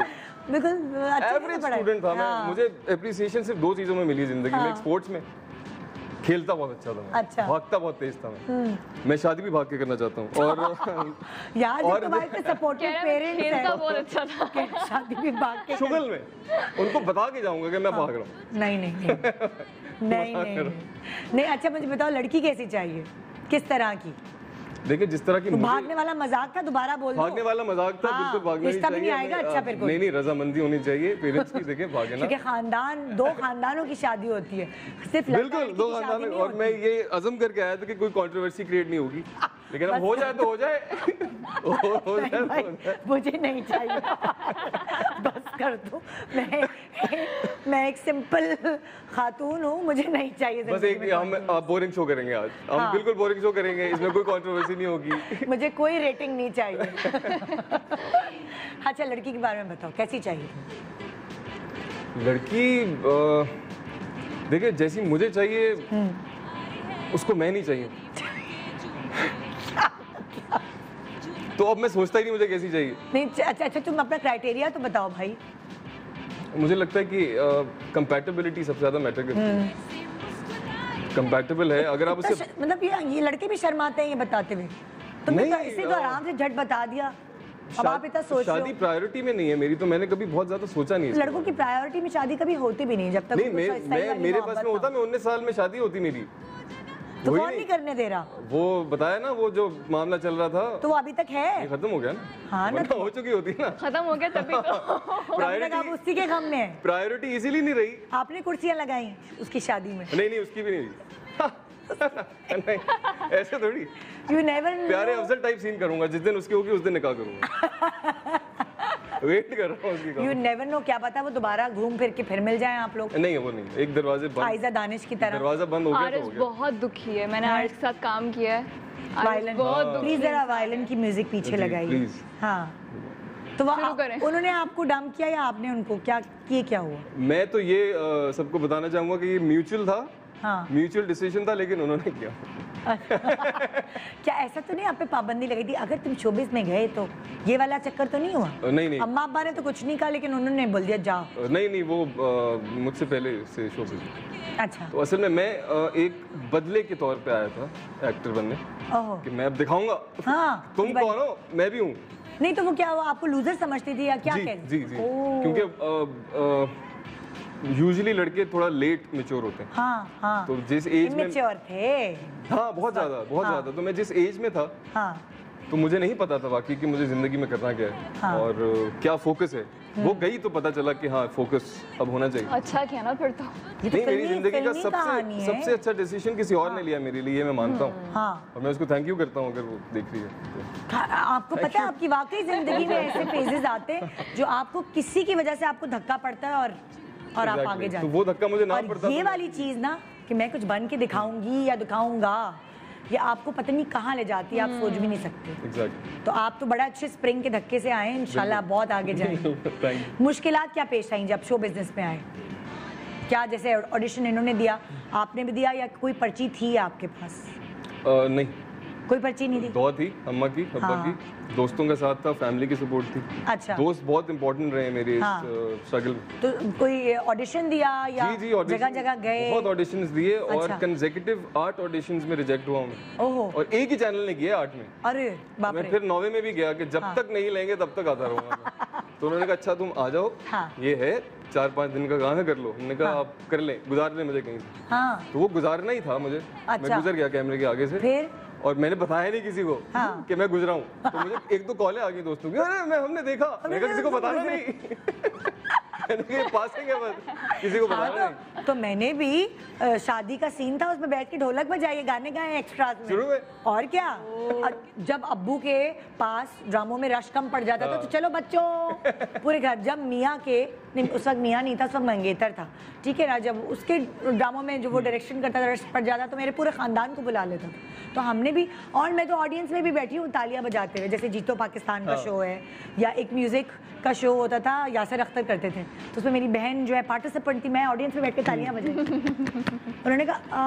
एवरेज स्टूडेंट था मैं। मुझे एप्रिसिएशन सिर्फ 2 चीजों में मिली जिंदगी में, एक स्पोर्ट्स में, खेलता बहुत अच्छा था मैं। अच्छा। भागता बहुत तेज था मैं शादी भी भाग के करना चाहता हूँ। और यार और तुम्हारे सपोर्टिव पेरेंट्स हैं, खेलता बहुत अच्छा था, शादी भी भाग के शुगल में उनको बता के जाऊंगा कि मैं भाग रहा हूँ। नहीं। अच्छा मुझे बताओ लड़की कैसी चाहिए, किस तरह की? देखिए जिस तरह की तो भागने वाला मजाक था, दोबारा बोल दो। भागने वाला मजाक था। बिल्कुल भागना नहीं चाहिए। नहीं आएगा। अच्छा फिर कोई नहीं रजामंदी होनी चाहिए पेरेंट्स की। देखिए भागे ना, खानदान 2 खानदानों की शादी होती है सिर्फ। बिल्कुल 2 खानदान। और मैं ये अज़म करके आया था कि कोई कंट्रोवर्सी क्रिएट नहीं होगी, लेकिन अब हो जाए तो हो जाए। मुझे नहीं चाहिए, बस कर दो। मैं एक सिंपल खातून हूँ, मुझे नहीं चाहिए। बस एक हम बोरिंग शो करेंगे आज, हम बिल्कुल बोरिंग शो करेंगे, इसमें कोई कंट्रोवर्सी नहीं होगी। मुझे कोई रेटिंग नहीं चाहिए। अच्छा लड़की के बारे में बताओ, कैसी चाहिए? लड़की देखिए जैसी मुझे चाहिए उसको मैं नहीं चाहिए। तो अब मैं सोचता ही नहीं मुझे कैसी चाहिए। नहीं अच्छा तुम अपना क्राइटेरिया तो बताओ भाई। मुझे लगता है कि कंपैटिबिलिटी सबसे ज़्यादा मैटर करती है। कंपैटिबल है। अगर आप उसे मतलब ये लड़के भी शर्माते हैं ये बताते हुए, तुमने तो इसे तो आराम से झट बता दिया। अब आप इतना सोच रहे हो। शादी प्रायोरिटी में नहीं है मेरी, तो मैंने कभी बहुत ज्यादा सोचा नहीं। लड़कों की प्रायोरिटी में शादी कभी होती भी नहीं जब तक नहीं, मेरे पास में होता, मैं 19 साल में शादी होती मेरी। तो कौन नहीं करने दे रहा? वो बताया ना, वो जो मामला चल रहा था, तो वो अभी तक है? ये खत्म हो गया ना। हाँ ना, हो चुकी होती ना। खत्म हो गया तभी तो। आप उसी के गम में हैं। प्रायोरिटी इसीलिए नहीं रही। आपने कुर्सियां लगाई उसकी शादी में? नहीं, उसकी भी नहीं। नहीं, ऐसे थोड़ी। You never know. प्यारे अफजल टाइप सीन करूंगा, जिस दिन उसकी होगी उस दिन निकाह करूंगा। वेट कर रहा हूँ उसकी। You never know, क्या पता वो दोबारा घूम फिर के फिर मिल जाएं आप लोग। नहीं, वो नहीं, एक दरवाजे बंद। फाइजा दानिश की तरह दरवाजा बंद हो गया तो हो आरिस गया। बहुत दुखी है, मैंने आरिस के साथ काम किया है। वायलिन, प्लीज जरा वायलिन की म्यूजिक पीछे लगाइए। प्लीज। हाँ, तो उन्होंने आपको डंप किया या आपने उनको? क्या हुआ? मैं तो ये सबको बताना चाहूंगा कि ये म्यूचुअल था। हाँ, म्यूचुअल डिसीजन था, लेकिन उन्होंने किया। क्या ऐसा तो नहीं आप पे पाबंदी लगी थी अगर तुम शोबिस में गए तो? ये वाला चक्कर तो नहीं हुआ? नहीं। अम्मा अब्बा ने तो कुछ नहीं कहा, लेकिन उन्होंने बोल दिया जाओ। नहीं, वो मुझसे पहले से शोबिस। अच्छा। तो असल में मैं एक बदले के तौर पे आया था एक्टर बनने, ओहो। कि मैं अब दिखाऊंगा हाँ, तुम कौन हो, मैं भी हूँ। नहीं तो वो क्या हुआ, आपको लूजर समझती थी या क्या? जी। क्योंकि यूजुअली लड़के थोड़ा लेट मैच्योर होते हैं। हाँ। तो जिस एज में मैच्योर थे। हाँ, बहुत ज्यादा। तो मैं जिस एज में था, हाँ, तो मुझे नहीं पता था वाकई कि मुझे जिंदगी में करना क्या है। हाँ। और क्या फोकस है। वो गई तो पता चला कि हाँ, फोकस अब होना चाहिए। अच्छा किया ना फिर तो। नहीं, मेरी जिंदगी का सबसे अच्छा डिसीजन किसी और ने लिया मेरे लिए, मैं मानता हूँ। हाँ। और मैं उसको थैंक यू करता हूँ अगर वो देख रही है। आपको पता है आपकी वाकई जिंदगी में ऐसे फेजेस आते हैं जो आपको किसी की वजह से आपको धक्का पड़ता है और आप आगे जाते हैं। तो वो धक्का मुझे ना पड़ता। ये वाली चीज ना कि मैं कुछ बन के दिखाऊंगी या दिखाऊंगा, ये आपको पता नहीं कहाँ ले जाती है, आप सोच भी नहीं सकते। Exactly. तो आप तो बड़ा अच्छे स्प्रिंग के धक्के से आए, इंशाल्लाह बहुत आगे जाएंगे। मुश्किलात क्या पेश आई जब शो बिजनेस में आए? क्या जैसे ऑडिशन इन्होंने दिया, आपने भी दिया, या कोई पर्ची थी आपके पास? नहीं, कोई पर्ची नहीं थी। दो थी, अम्मा की, अब्बा की, दोस्तों का साथ था, फैमिली की सपोर्ट थी। अच्छा। दोस्त बहुत इंपॉर्टेंट रहे मेरे इस स्ट्रगल में। तो कोई ऑडिशन दिया या जी, जगह जगह गए? बहुत ऑडिशंस दिए। अच्छा। और कंसेक्यूटिव 8 ऑडिशंस में रिजेक्ट हुआ हूँ। ओहो। और एक ही चैनल ने किया 8 में। अरे बाप रे। मैं फिर 9वें में भी गया कि जब तक नहीं लेंगे तब तक आता रहूंगा मैं। तो उन्होंने कहा अच्छा तुम आ जाओ, ये है 4-5 दिन का काम है, कर लो। हमने कहा आप कर ले, गुजार ले मुझे कहीं से। हाँ। तो वो गुजारना ही था मुझे। मैं गुजर गया कैमरे के आगे से। फिर? और मैंने बताया नहीं किसी को कि मैं गुजरा हूँ। तो मुझे एक दो कॉलें आ गई दोस्तों की, अरे हमने देखा, मैं किसी को बताना नहीं। पासिंग है बस, किसी को बताना नहीं। तो मैंने भी शादी का सीन था, उसमें बैठ के ढोलक बजाए, गाने गाए एक्स्ट्रास में। शुरू में और क्या, जब अब्बू के पास ड्रामों में रश कम पड़ जाता था तो चलो बच्चों पूरे घर। जब मियाँ के, नहीं उस वक्त मियाँ नहीं था, उस वक्त मंगेतर था, ठीक है ना, जब उसके ड्रामों में जो वो डायरेक्शन करता था, रश पड़ जाता तो मेरे पूरे खानदान को बुला लेता था। तो हमने भी, और मैं तो ऑडियंस में भी बैठी हूँ तालियां बजाते हुए, जैसे जीतो पाकिस्तान का शो है, या एक म्यूजिक का शो होता था, यासर अख्तर करते थे, तो उसमें मेरी बहन जो है पार्टिसिपेंट थी, मैं ऑडियंस में बैठ के तालियां बजाई। उन्होंने कहा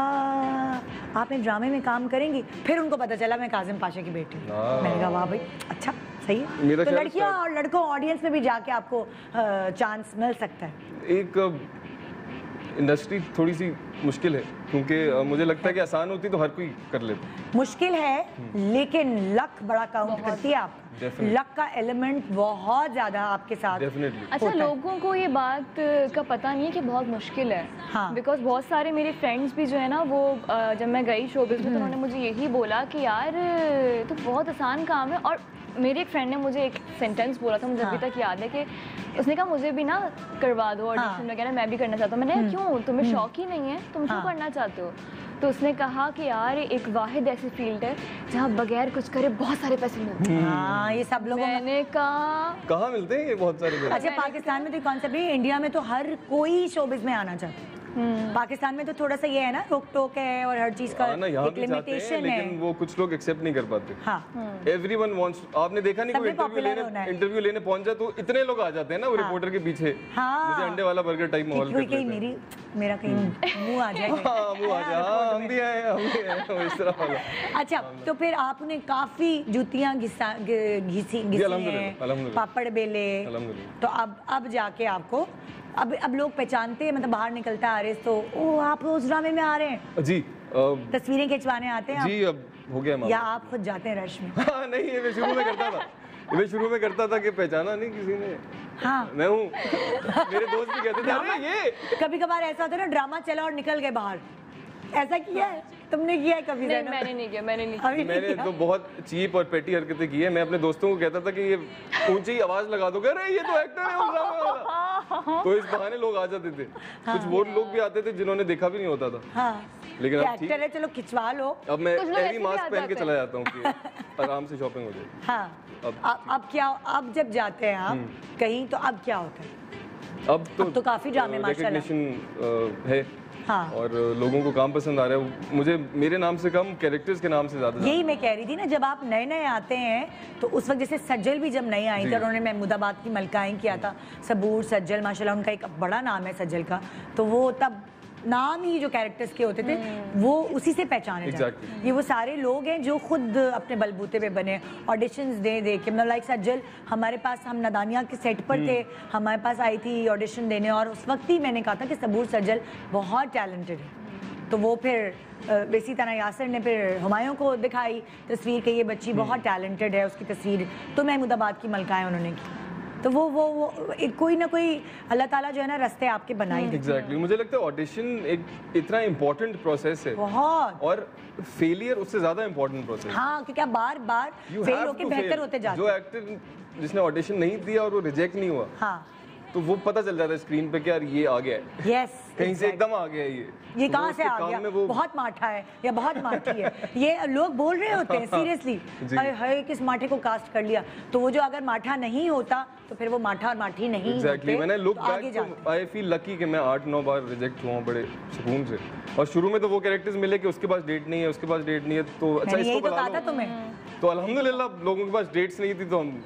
आपने ड्रामे में काम करेंगी? फिर उनको पता चला मैं काजिम पाशा की बेटी हूँ। मैंने कहा वाह भाई, अच्छा सही है। तो लड़कियां और लड़कों ऑडियंस में भी जाके आपको चांस मिल सकता है। एक इंडस्ट्री थोड़ी सी मुश्किल है, क्योंकि मुझे लगता है कि आसान होती तो हर कोई कर लेता। मुश्किल है, लेकिन लक बड़ा काउंट करती है आप। लक का एलिमेंट बहुत ज्यादा आपके साथ। अच्छा, लोगों को ये बात का पता नहीं है कि बहुत मुश्किल है। हाँ। बिकॉज बहुत सारे मेरे फ्रेंड्स भी जो है ना, वो जब मैं गई शोबिज़ में तो उन्होंने मुझे यही बोला कि यार तो बहुत आसान काम है। और मेरे एक फ्रेंड ने मुझे एक सेंटेंस बोला था, मुझे अभी तक याद है, कि उसने कहा मुझे भी ना करवा दो ऑडिशन वगैरह, मैं भी करना चाहता हूँ। मैंने क्यों, तुम्हें शौक ही नहीं है, तुम क्यों करना चाहते हो? तो उसने कहा कि यार एक वाहिद ऐसी फील्ड है जहाँ बगैर कुछ करे बहुत सारे पैसे मिलते हैं। हाँ, ये सब लोगों, मैंने कहाँ मिलते हैं ये बहुत सारे पैसे? अच्छा, पाकिस्तान में तो कॉन्सेप्ट है, इंडिया में तो हर कोई शोबिज़ में आना चाहता है। पाकिस्तान में तो थोड़ा सा ये है ना, रोक टोक है और हर चीज का एक लिमिटेशन है, लेकिन वो कुछ लोग एक्सेप्ट नहीं कर पाते। हाँ। एवरीवन वांट्स, आपने देखा नहीं, कोई इंटरव्यू लेने पहुंच जाए तो इतने लोग आ जाते हैं ना वो रिपोर्टर के पीछे। हाँ। मुझे अंडे वाला बर्गर टाइप माहौल कर लेते हैं। मेरा कहीं मुंह आ जाए। हाँ, मुंह आ जाए, हम भी आए इस तरह वाला। अच्छा, तो फिर आपने काफी जूतियां घिसी हैं, पापड़ बेले, तो अब जाके आपको अब लोग पहचानते हैं, मतलब बाहर निकलता है आरिस तो ओ आप उस ड्रामे में आ रहे हैं जी। तस्वीरें खिंचवाने आते हैं जी, अब हो गया या आप खुद जाते हैं रश में? हाँ, नहीं, ये मैं शुरू में करता था। मैं शुरू में करता था कि पहचाना नहीं किसी ने। हाँ, मैं हूँ। मेरे दोस्त भी कहते थे अरे ये। कभी कभार ऐसा होता है ना, ड्रामा चला और निकल गए बाहर, ऐसा किया है? तुमने किया है कभी? नहीं, मैंने नहीं किया, मैंने नहीं किया। मैंने तो बहुत चीप और पेटी हरकतें की है। मैं अपने दोस्तों को कहता था कि ये ऊंची आवाज लगा दो, अरे ये तो एक्टर है उस ड्रामे वाला। तो इस बहाने लोग आ जाते थे। कुछ वो लोग भी आते थे जिन्होंने देखा भी नहीं होता था। हाँ, लेकिन अब ठीक एक्टर है, चलो खिंचवा लो। अब मैं कुछ लोग ऐसे एरी भी मास्क आ पहन के जाते चला जाता हूँ कि आराम से शॉपिंग हो जाए। हाँ, अब क्या, अब जब जाते हैं आप कहीं तो अब क्या होता है? अब तो काफी ड्रामे माशाल्लाह है। हाँ, और लोगों को काम पसंद आ रहा है। मुझे मेरे नाम से कम कैरेक्टर्स के नाम से ज्यादा। यही मैं कह रही थी ना, जब आप नए नए आते हैं तो उस वक्त जैसे सज्जल भी जब नई आई थी, उन्होंने महमूदाबाद की मलकाएं किया था, सबूर सज्जल माशाल्लाह उनका एक बड़ा नाम है सज्जल का, तो वो तब नाम ही जो कैरेक्टर्स के होते थे वो उसी से पहचाने जाते। ये वो सारे लोग हैं जो खुद अपने बलबूते पे बने, ऑडिशंस दे दे के, मतलब लाइक सज्जल हमारे पास, हम नदानिया के सेट पर थे, हमारे पास आई थी ऑडिशन देने, और उस वक्त ही मैंने कहा था कि सबूर सज्जल बहुत टैलेंटेड है। तो वो फिर इसी तरह यासिर ने फिर हुमायूं को दिखाई तस्वीर कि ये बच्ची बहुत टैलेंटेड है, उसकी तस्वीर तो महमूदाबाद की मलकाएं उन्होंने की। तो वो कोई ना कोई अल्लाह ताला जो है ना रास्ते आपके बनाई देते हैं। एग्जैक्टली, मुझे लगता है ऑडिशन एक इतना इम्पोर्टेंट प्रोसेस है बहुत, और फेलियर उससे ज्यादा इम्पोर्टेंट प्रोसेस। हाँ, क्योंकि आप बार बार फेल होके बेहतर होते जाते हैं। जो एक्टर जिसने ऑडिशन नहीं दिया और वो रिजेक्ट नहीं हुआ, हाँ, तो वो पता चल जाता है स्क्रीन पे कि यार ये आ गया है। यस, कहीं से एकदम आ गया ये तो कहाँ से आ गया, बहुत माठा है या बहुत माठी है, ये लोग बोल रहे होते हैं सीरियसली, हाय किस माठे को कास्ट कर लिया। तो वो जो अगर माठा नहीं होता तो फिर वो माठा और माठी नहीं होते। मैंने लुक तो बैक, आई फील लकी कि मैं 8-9 बार रिजेक्ट हुआ बड़े सुकून से। और शुरू में तो वो कैरेक्टर्स मिले कि उसके पास डेट नहीं है, उसके पास डेट नहीं है, तो अच्छा इसको बुला लो। तो अल्हम्दुलिल्लाह लोगों के पास डेट्स नहीं थी, तो हम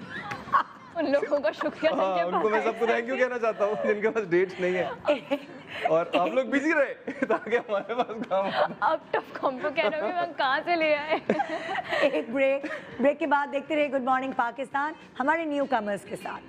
उन लोगों का शुक्रिया। हाँ, उनको मैं सबको थैंक यू कहना चाहता हूँ जिनके पास डेट्स नहीं है, और आप लोग बिजी रहे ताकि हमारे पास काम हो। अब टफ कॉम्बो कह रहे हो, हम कहाँ से ले आए। एक ब्रेक के बाद देखते रहे गुड मॉर्निंग पाकिस्तान हमारे न्यू कमर्स के साथ।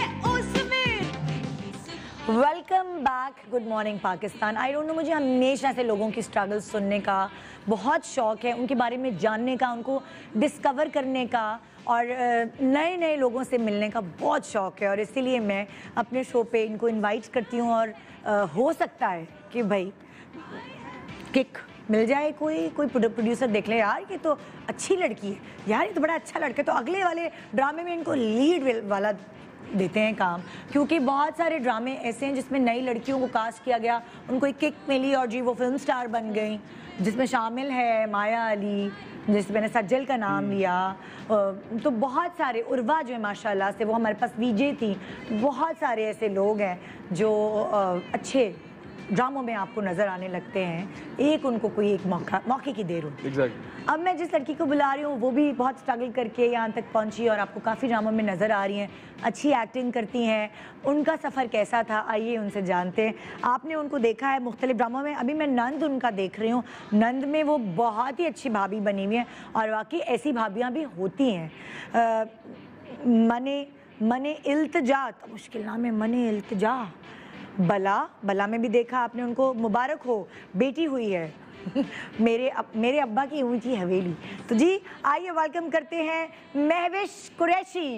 Welcome back good morning Pakistan. I don't know, मुझे हमेशा से लोगों की स्ट्रगल सुनने का बहुत शौक है, उनके बारे में जानने का, उनको डिस्कवर करने का, और नए नए लोगों से मिलने का बहुत शौक है, और इसीलिए मैं अपने शो पे इनको इनवाइट करती हूँ। और हो सकता है कि भाई किक मिल जाए, कोई प्रोड्यूसर देख ले यार ये तो अच्छी लड़की है, यार ये तो बड़ा अच्छा लड़का है, तो अगले वाले ड्रामे में इनको लीड वाला देते हैं काम। क्योंकि बहुत सारे ड्रामे ऐसे हैं जिसमें नई लड़कियों को कास्ट किया गया, उनको एक किक मिली और जी वो फिल्म स्टार बन गई, जिसमें शामिल है माया अली, जिस मैंने सज्जल का नाम लिया, तो बहुत सारे, उर्वा जो है माशाल्लाह से वो हमारे पास वीजे थी, बहुत सारे ऐसे लोग हैं जो अच्छे ड्रामों में आपको नज़र आने लगते हैं। एक उनको कोई एक मौके की देर होती है। exactly. अब मैं जिस लड़की को बुला रही हूँ वो भी बहुत स्ट्रगल करके यहाँ तक पहुँची और आपको काफ़ी ड्रामों में नज़र आ रही हैं, अच्छी एक्टिंग करती हैं। उनका सफ़र कैसा था आइए उनसे जानते हैं। आपने उनको देखा है मुख्तलिफ ड्रामों में, अभी मैं नंद उनका देख रही हूँ, नंद में वो बहुत ही अच्छी भाभी बनी हुई हैं, और वाकई ऐसी भाभियाँ भी होती हैं। मने इल्तिजा, तो मुश्किल नाम है, मने इल्तिजा, बला में भी देखा आपने उनको, मुबारक हो बेटी हुई है मेरे अब्बा की हुई थी हवेली। तो जी आइए वेलकम करते हैं महविश कुरैशी।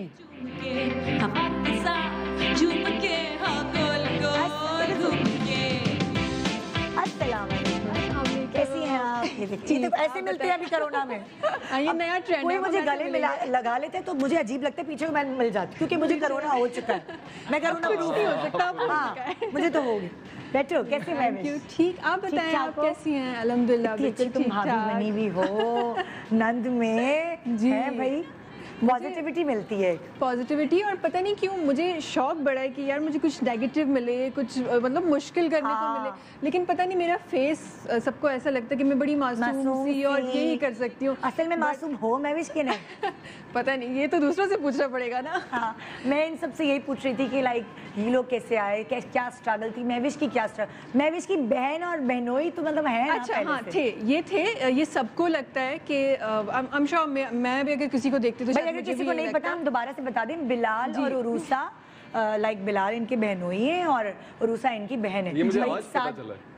अस्सलाम वालेकुम, कैसी हैं आप? ये तो ऐसे मिलते हैं अभी कोरोना में, ये नया ट्रेंड है। कोई मुझे गले लगा लेते तो मुझे अजीब लगता है, पीछे मैं मिल जाती क्योंकि मुझे कोरोना हो चुका है। मैं कोरोना प्रूफ हो सकता, हाँ मुझे तो होगी। बैठो, कैसी मैं? ठीक, आप बताएं आप कैसी हैं? अल्हम्दुलिल्लाह बिल्कुल तुम भाभी बनी हुई हो नंद में जी है भाई, पॉजिटिविटी मिलती है, पॉजिटिविटी। और पता नहीं क्यों मुझे शौक बड़ा है कि यार मुझे कुछ नेगेटिव मिले, कुछ मतलब मुश्किल करने को मिले, लेकिन पता नहीं मेरा फेस सबको ऐसा लगता है कि मैं बड़ी मासूम सी और यही कर सकती हूँ। असल में मासूम हो महविश के नहीं पता नहीं, ये तो दूसरों से पूछना पड़ेगा ना। हाँ, मैं इन सबसे यही पूछ रही थी कि लाइक ये लोग कैसे आए, क्या स्ट्रगल थी, महविश की क्या स्ट्रगल, महविश की बहन और बहनोई तो मतलब है। अच्छा हाँ थे, ये सबको लगता है कि I'm sure मैं भी अगर किसी को देखती तो अगर किसी को नहीं पता हम दोबारा से बता दें, बिलाल और उरूसा, लाइक बिलाल इनकी बहनोई है और उरूसा इनकी बहन है। ये मुझे आज पता चला है।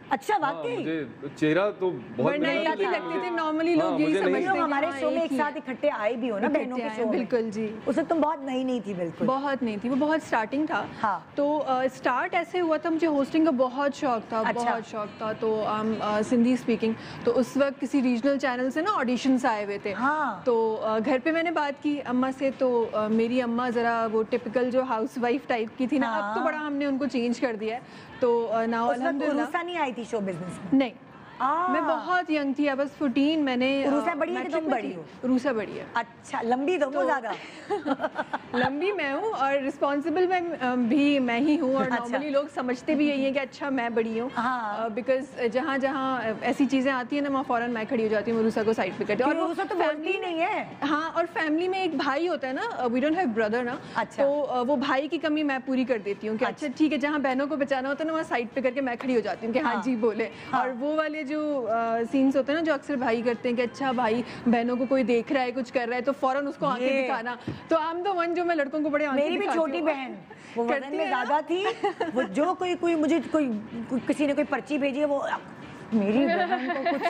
अच्छा वाकई मुझे चेहरा तो बहुत वरना एक ही लगते थे नॉर्मली लोग, यही समझते लोग हैं हमारे हाँ, शो में एक ही साथ इकट्ठे आए भी हो ना बहनों के शो में। बिल्कुल जी। उस वक्त तुम बहुत नई नहीं थी बिल्कुल। बहुत नहीं थी, वो बहुत स्टार्टिंग था। हाँ। तो स्टार्ट ऐसे हुआ था, मुझे होस्टिंग का बहुत शौक था। अच्छा। बहुत शौक था। तो सिंधी स्पीकिंग, तो उस वक्त किसी रीजनल चैनल से ना ऑडिशंस आए हुए थे। हाँ। तो घर पे मैंने बात की अम्मा से, तो मेरी अम्मा ज़रा वो टिपिकल जो हाउसवाइफ टाइप की थी ना, अब तो बड़ा हमने उनको चेंज कर दिया है। तो ना उरूसा नहीं आई थी शो बिजनेस में? नहीं, मैं बहुत यंग थी, बस 14। मैंने उरूसा बड़ी है कि तुम बड़ी हो? उरूसा बड़ी है। अच्छा, लंबी तुम हो ज्यादा? लंबी मैं हूँ और रिस्पॉन्सिबल भी मैं ही हूँ, और नॉर्मली लोग समझते भी यही है कि अच्छा मैं बड़ी हूँ। बिकॉज जहाँ जहाँ ऐसी चीज़ें आती हैं ना, वहाँ फौरन मैं खड़ी हो जाती हूँ, उरूसा को साइड पे करती हूँ। और उरूसा तो फैमिली नहीं है। हाँ, और फैमिली में एक भाई होता है ना, वी डोंट हैव ब्रदर ना। अच्छा। तो वो भाई की कमी मैं पूरी कर देती हूँ कि अच्छा ठीक है, जहाँ बहनों को बचाना होता है ना, वहाँ साइड पे करके मैं खड़ी हो जाती हूँ कि हाँ जी बोले। और वो वाले जो सीन्स होते हैं ना, जो अक्सर भाई करते हैं कि अच्छा भाई बहनों को कोई देख रहा है, कुछ कर रहा है, तो फौरन उसको आंखें दिखाना। तो आई एम द वन जो मैं लड़कों को बड़े आंखें मेरी भी छोटी बहन, वो वजन में ज्यादा थी, वो जो कोई मुझे कोई किसी ने कोई पर्ची भेजी है, वो मेरी बहन को कुछ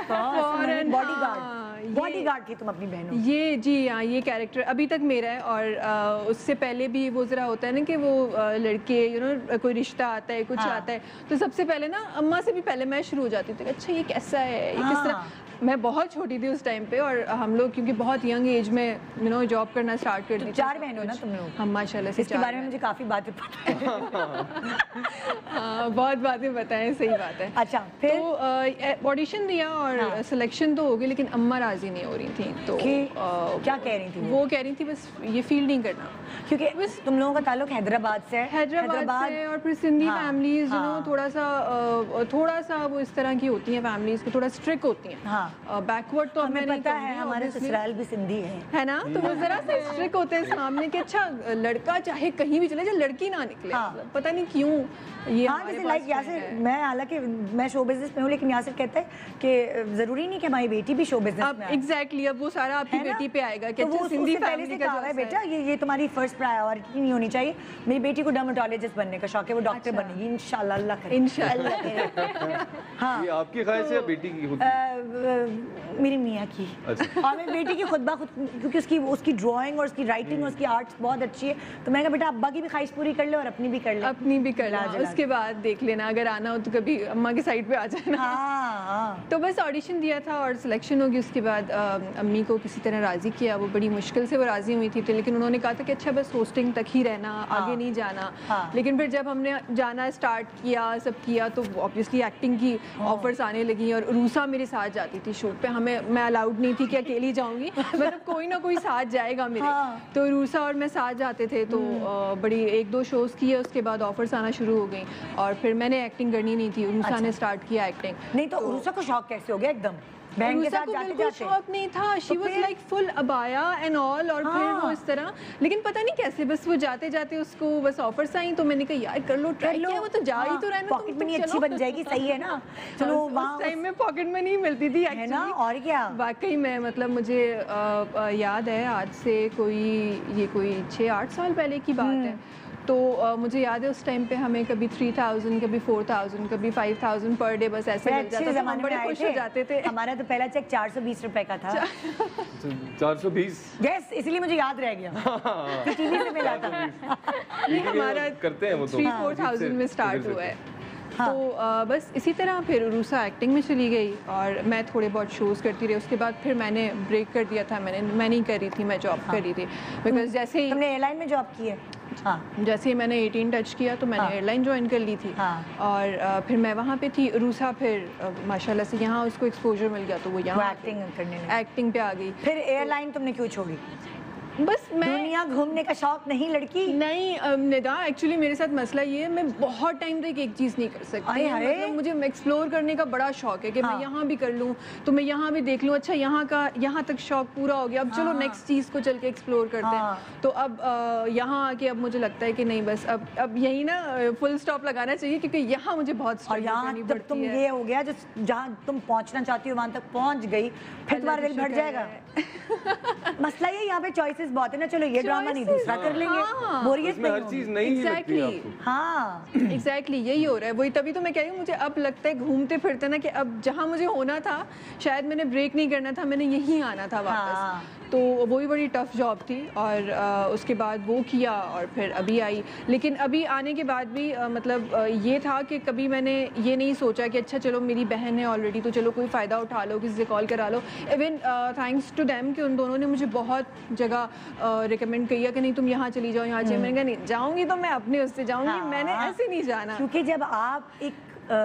बॉडीगार्ड थी तुम अपनी बहनों। ये जी हाँ, ये कैरेक्टर अभी तक मेरा है। और उससे पहले भी वो जरा होता है ना कि वो लड़के कोई रिश्ता आता है, कुछ आता है, तो सबसे पहले ना अम्मा से भी पहले मैं शुरू हो जाती थी, अच्छा ये कैसा है, ये किस तरह। मैं बहुत छोटी थी उस टाइम पे, और हम लोग क्योंकि बहुत यंग एज में जॉब करना स्टार्ट कर दी थी। 4 बहन हो ना तुम लोग? हम माशाल्लाह से। इसके बारे में मुझे काफी बातें पता है। हाँ, बहुत बातें पता है, सही बात है। अच्छा, फिर तो ऑडिशन दिया और सिलेक्शन तो हो गई, लेकिन अम्मा राजी नहीं हो रही थी। तो क्या कह रही थी वो? कह रही थी बस ये फील्ड नहीं करना, क्योंकि बस तुम लोगों का ताल्लुक हैदराबाद से है। हैदराबाद से, और फिर सिंधी फैमिलीज थोड़ा सा वो इस तरह की होती हैं फैमिलीज की, थोड़ा स्ट्रिक्ट होती हैं। बैकवर्ड तो हमें पता है, हमारे ससुराल भी सिंधी है ना, तो वो जरा सा स्ट्रिक्ट होते हैं सामने कि अच्छा लड़का चाहे कहीं भी चले जाए, लड़की ना निकले। पता नहीं क्यों ये जैसे लाइक यासिर, मैं हालांकि मैं शो बिजनेस में हूँ, लेकिन यासिर कहता है कि जरूरी नहीं कि हमारी बेटी भी शो बिजनेस में। एग्जैक्टली, अब वो सारा आपकी बेटी पे आएगा कि अच्छा सिंधी फैमिली का जो है बेटा, ये तुम्हारी फर्स्ट प्रायोरिटी नहीं होनी चाहिए। मेरी बेटी को डर्मेटोलॉजिस्ट बनने का शौक है, वो डॉक्टर बनेगी इंशाल्लाह, अल्लाह करे इंशाल्लाह। हाँ, ये आपकी ख्वाहिश है या बेटी की खुद? मेरी मियाँ की। अच्छा। और मेरी बेटी की खुद ब खुद, क्योंकि उसकी ड्राइंग और उसकी राइटिंग और उसकी आर्ट्स बहुत अच्छी है, तो मैंने कहा बेटा अब्बा की भी ख्वाहिश पूरी कर ले और अपनी भी कर ले। अपनी भी कर ले, उसके बाद देख लेना, अगर आना हो तो कभी अम्मा की साइड पे आ जाना। हाँ। तो बस ऑडिशन दिया था और सिलेक्शन होगी। उसके बाद अम्मी को किसी तरह राज़ी किया, वो बड़ी मुश्किल से वो राज़ी हुई थी, लेकिन उन्होंने कहा था कि अच्छा बस होस्टिंग तक ही रहना, आगे नहीं जाना। लेकिन फिर जब हमने जाना स्टार्ट किया, सब किया, तो ऑब्वियसली एक्टिंग की ऑफर्स आने लगी, और रूसा मेरे साथ जाती थी शो पे। मैं अलाउड नहीं थी कि अकेली जाऊंगी, मतलब कोई ना कोई साथ जाएगा मेरे। तो रूसा और मैं साथ जाते थे, तो बड़ी 1-2 शोज किए, उसके बाद ऑफर्स आना शुरू हो गई, और फिर मैंने एक्टिंग करनी नहीं थी, रूसा ने स्टार्ट किया एक्टिंग। नहीं तो रूसा को शौक कैसे हो गया एकदम? बहन के साथ जाते जाते शौक नहीं था, शी वाज लाइक फुल अबाया एंड ऑल, और फिर वो इस तरह, लेकिन पता नहीं कैसे बस वो जाते जाते उसको बस ऑफर्स आई, तो मैंने कहा यार कर लो, ट्राई किया, वो तो जा ही तो रहा है ना, पॉकेट मनी अच्छी बन जाएगी, सही है ना। चलो उस टाइम में पॉकेट मनी मिलती थी है ना, और क्या। वाकई में मतलब मुझे याद है, आज से कोई 6-8 साल पहले की बात है। तो मुझे याद है उस टाइम पे हमें कभी 3000, कभी 4000, कभी 5000 पर डे बस ऐसे मिल जाता था, हम बड़े खुश हो जाते थे। हमारा तो पहला चेक 420 रुपए का था। 420? यस, इसलिए मुझे याद रह गया कि टीवी से मिला था। हमारा करते हैं वो तो 3-4,000 में स्टार्ट हुआ है। तो बस इसी तरह फिर रूसा एक्टिंग में चली गई, और मैं थोड़े बहुत शोज़ करती रही। उसके बाद फिर मैंने ब्रेक कर दिया था, मैं नहीं कर रही थी, मैं जॉब कर रही थी, बिकॉज जैसे ही तुमने एयरलाइन में जॉब की है। जैसे ही मैंने 18 टच किया तो मैंने एयरलाइन ज्वाइन कर ली थी, और फिर मैं वहाँ पे थी। रूसा फिर माशाल्लाह से यहाँ उसको एक्सपोजर मिल गया, तो वो यहाँ एक्टिंग पे आ गई। फिर एयरलाइन तुमने क्यों छोड़ी? बस मैं दुनिया घूमने का शौक नहीं लड़की? नहीं निदा, एक्चुअली मेरे साथ मसला ये है, मैं बहुत टाइम तक एक चीज़ नहीं कर सकती। मतलब मुझे एक्सप्लोर करने का बड़ा शौक है कि मैं यहाँ भी कर लूँ, तो मैं यहाँ भी देख लूँ, अच्छा यहाँ तक शौक पूरा हो गया, अब चलो नेक्स्ट चीज़ को चल के एक्सप्लोर करते हैं। तो अब यहाँ आके अब मुझे लगता है कि नहीं, बस अब यही ना फुल स्टॉप लगाना चाहिए, क्योंकि यहाँ मुझे बहुत स्ट्रगल करनी पड़ती है। तुम ये हो गया जो जहाँ तुम पहुँचना चाहती हो वहाँ तक पहुँच गई, फिर तुम्हारा दिल भर जाएगा। मसला ये यहाँ पे चॉइस चॉइसेस बहुत है ना, चलो ये ड्रामा नहीं दूसरा कर लेंगे, बोरियत इसमें हर चीज नहीं ही लगती है आपको। हाँ एग्जैक्टली यही हो रहा है, वही तभी तो मैं कह रही हूँ मुझे अब लगता है घूमते फिरते ना कि अब जहाँ मुझे होना था शायद मैंने ब्रेक नहीं करना था, मैंने यहीं आना था वापस। तो वो भी बड़ी टफ जॉब थी और उसके बाद वो किया और फिर अभी आई। लेकिन अभी आने के बाद भी मतलब ये था कि कभी मैंने ये नहीं सोचा कि अच्छा चलो मेरी बहन है ऑलरेडी तो चलो कोई फ़ायदा उठा लो, किसी से कॉल करा लो। इवन थैंक्स टू देम कि उन दोनों ने मुझे बहुत जगह रिकमेंड किया कि नहीं तुम यहाँ चली जाओ, यहाँ चलिए। मैंने कहा नहीं जाऊँगी तो मैं अपने उससे जाऊँगी, मैंने ऐसे नहीं जाना। क्योंकि जब आप एक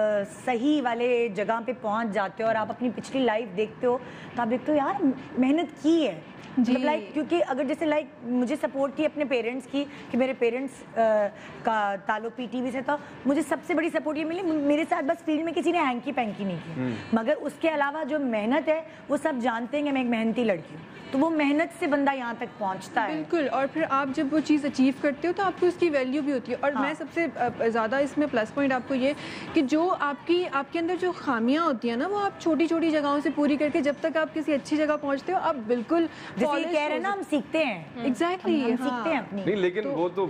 सही वाले जगह पे पहुंच जाते हो और आप अपनी पिछली लाइफ देखते हो तो आप देखते हो यार मेहनत की है। मतलब लाइक क्योंकि अगर जैसे लाइक मुझे सपोर्ट थी अपने पेरेंट्स की कि मेरे पेरेंट्स का ताल्लुक पीटीवी से था, मुझे सबसे बड़ी सपोर्ट ये मिली। मेरे साथ बस फील्ड में किसी ने हैंकी पैंकी नहीं की, मगर उसके अलावा जो मेहनत है वो सब जानते हैं कि मैं एक मेहनती लड़की हूँ, तो वो मेहनत से बंदा यहाँ तक पहुँचता है। बिल्कुल, और फिर आप जब वो चीज़ अचीव करते हो तो आपको उसकी वैल्यू भी होती है। और मैं सबसे ज़्यादा इसमें प्लस पॉइंट आपको ये कि जो आपके अंदर जो खामियां होती हैं ना वो आप छोटी छोटी जगहों से पूरी करके जब तक आप किसी अच्छी जगह पहुँचते हो आप बिल्कुल जैसे कह रहे हैं ना हम सीखते हैं। एग्जैक्टली हम सीखते हैं अपनी। नहीं लेकिन वो तो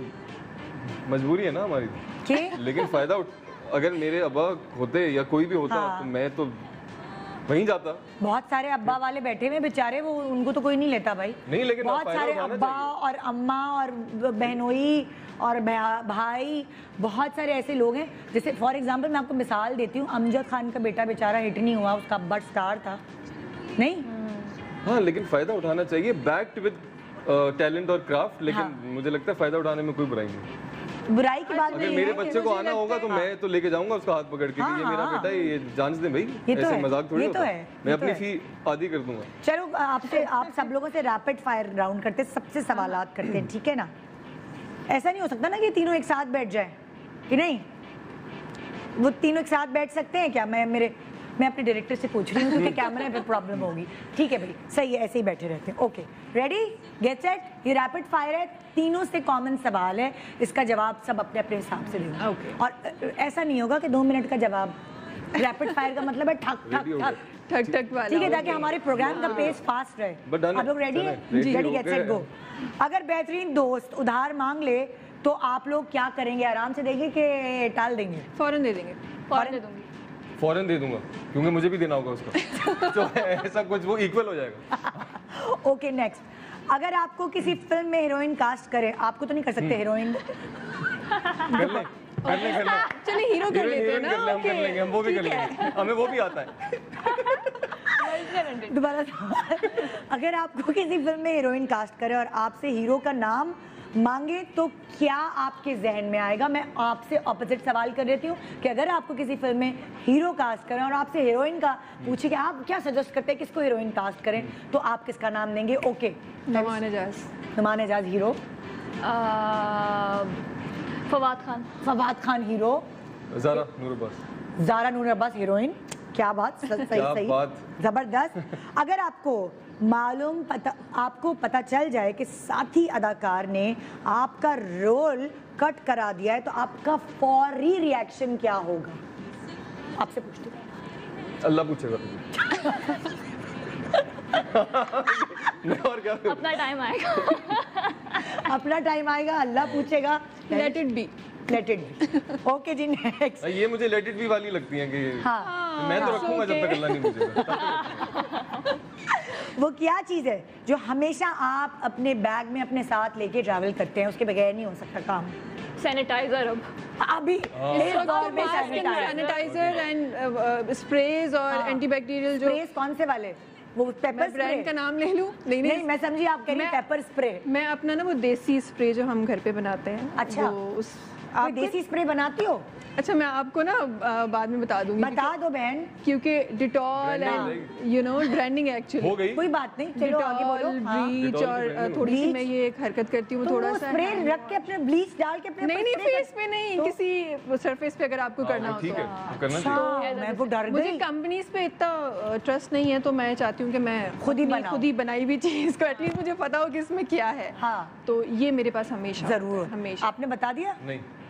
मजबूरी है ना हमारी, लेकिन फायदा अगर मेरे अब्बा होते या कोई भी होता तो मैं तो वहीं जाता। बहुत सारे अब्बा वाले बैठे हुए बेचारे, वो उनको तो कोई नहीं लेता भाई। नहीं लेकिन बहुत सारे अब्बा और अम्मा और बहनोई और भाई, बहुत सारे ऐसे लोग हैं। जैसे फॉर एग्जांपल मैं आपको मिसाल देती हूँ, अमजद खान का बेटा बेचारा हिट नहीं हुआ, उसका अब्बा स्टार था नहीं। हाँ लेकिन फायदा उठाना चाहिए, बैक्ड विद टैलेंट और क्राफ्ट। लेकिन मुझे लगता है फायदा उठाने में कोई बुराई नहीं। बुराई की बात नहीं है। मेरे बच्चे को आना होगा तो मैं तो लेके जाऊंगा उसका हाथ पकड़ के कि ये मेरा बेटा है, ये जांच दे भाई, ऐसे मजाक थोड़ी होता है। मैं अपनी फी आधी कर दूंगा। चलो आप सब लोगों से रैपिड फायर राउंड करते हैं, सबसे सवालात करते हैं, ठीक है ना। ऐसा नहीं हो सकता ना कि तीनों एक साथ बैठ जाए, कि नहीं वो तीनों एक साथ बैठ सकते हैं क्या? मैं अपने डायरेक्टर से पूछ रही हूँ क्योंकि कैमरे पे प्रॉब्लम होगी। ठीक है भाई, सही है, ऐसे ही बैठे रहते हैं। Okay ready get set. ये रैपिड फायर है, तीनों से कॉमन सवाल है, इसका जवाब सब अपने अपने हिसाब से देंगे। ओके। और ऐसा नहीं होगा कि 2 मिनट का जवाब। रैपिड फायर का मतलब है ठक ठक ठक ठक ठक वाला, ठीक है, ताकि हमारे प्रोग्राम का पेस फास्ट रहे। आप लोग रेडी है? Ready get set go. अगर बेहतरीन दोस्त उधार मांग ले तो आप लोग क्या करेंगे? आराम से देंगे कि टाल देंगे? फौरन दे देंगे। फौरन दे दूंगी। फौरन दे दूंगा क्योंकि मुझे भी देना होगा उसका। तो ऐसा कुछ वो इक्वल हो जाएगा। Okay next. अगर आपको किसी फिल्म में हीरोइन कास्ट करे, आपको तो नहीं कर सकते हीरोइन, कर ले चलिए हीरो कर लेते हैं ना। हम कर लेंगे, हम वो भी कर लेंगे, हमें वो भी आता है। दोबारा अगर आपको किसी फिल्म में हीरोइन कास्ट करे और आपसे हीरो का नाम मांगे तो क्या आपके जहन में आएगा? मैं आपसे ऑपोजिट सवाल कर देती हूँ कि अगर आपको किसी फिल्म में हीरो कास्ट करें और आपसे हीरोइन का पूछे कि आप क्या सजेस्ट करते हैं किसको हीरोइन कास्ट करें, तो आप किसका नाम देंगे? Okay Noman Ijaz. Noman Ijaz hero, Fawad Khan. Fawad Khan hero, Zara Noor Abbas. Zara Noor Abbas heroine. क्या बात, सही जबरदस्त। अगर आपको पता चल जाए कि साथी अदाकार ने आपका रोल कट करा दिया है तो आपका फौरी रिएक्शन क्या होगा? आपसे पूछती हूँ। अल्लाह पूछेगा मैं और क्या करूं? अपना टाइम आएगा। अपना टाइम आएगा, अल्लाह पूछेगा। Let it be. Let it be. Okay ji next. ये मुझे लेट इट बी वाली लगती है कि मैं तो रखूंगा जब तक अल्लाह नहीं पूछेगा। वो क्या चीज़ है जो हमेशा आप अपने बैग में अपने साथ लेके ट्रैवल करते हैं, उसके बगैर नहीं हो सकता काम? सैनिटाइजर। अभी सैनिटाइजर एंड स्प्रेज और एंटीबैक्टीरियल। जो स्प्रेज कौन से वाले? वो पेपर ब्रांड का नाम ले लूं? नहीं मैं समझी आप कह रही हैं पेपर स्प्रे। मैं अपना ना वो देसी स्प्रे जो हम घर पे बनाते हैं। अच्छा, आप देसी स्प्रे बनाती हो? अच्छा मैं आपको ना बाद में बता दूंगी। बता दो बहन, क्योंकि Dettol and you know branding actually हो गई। कोई बात नहीं, चलो आगे बोलो। ब्लीच और थोड़ी सी मैं ये एक हरकत करती हूँ, थोड़ा सा स्प्रे रख के अपने ब्लीच डाल के अपने नहीं फेस पे नहीं, किसी सरफेस पे अगर आपको करना हो। ठीक है, करना चाहिए। मैं वो डर गई। मुझे कंपनीज पे इतना ट्रस्ट नहीं है तो मैं चाहती हूँ कि मैं खुद ही बनाई हुई चीज को एटलीस्ट मुझे पता हो कि इसमें क्या है। हाँ, तो ये मेरे पास हमेशा जरूर। हमेशा। आपने बता दिया? नहीं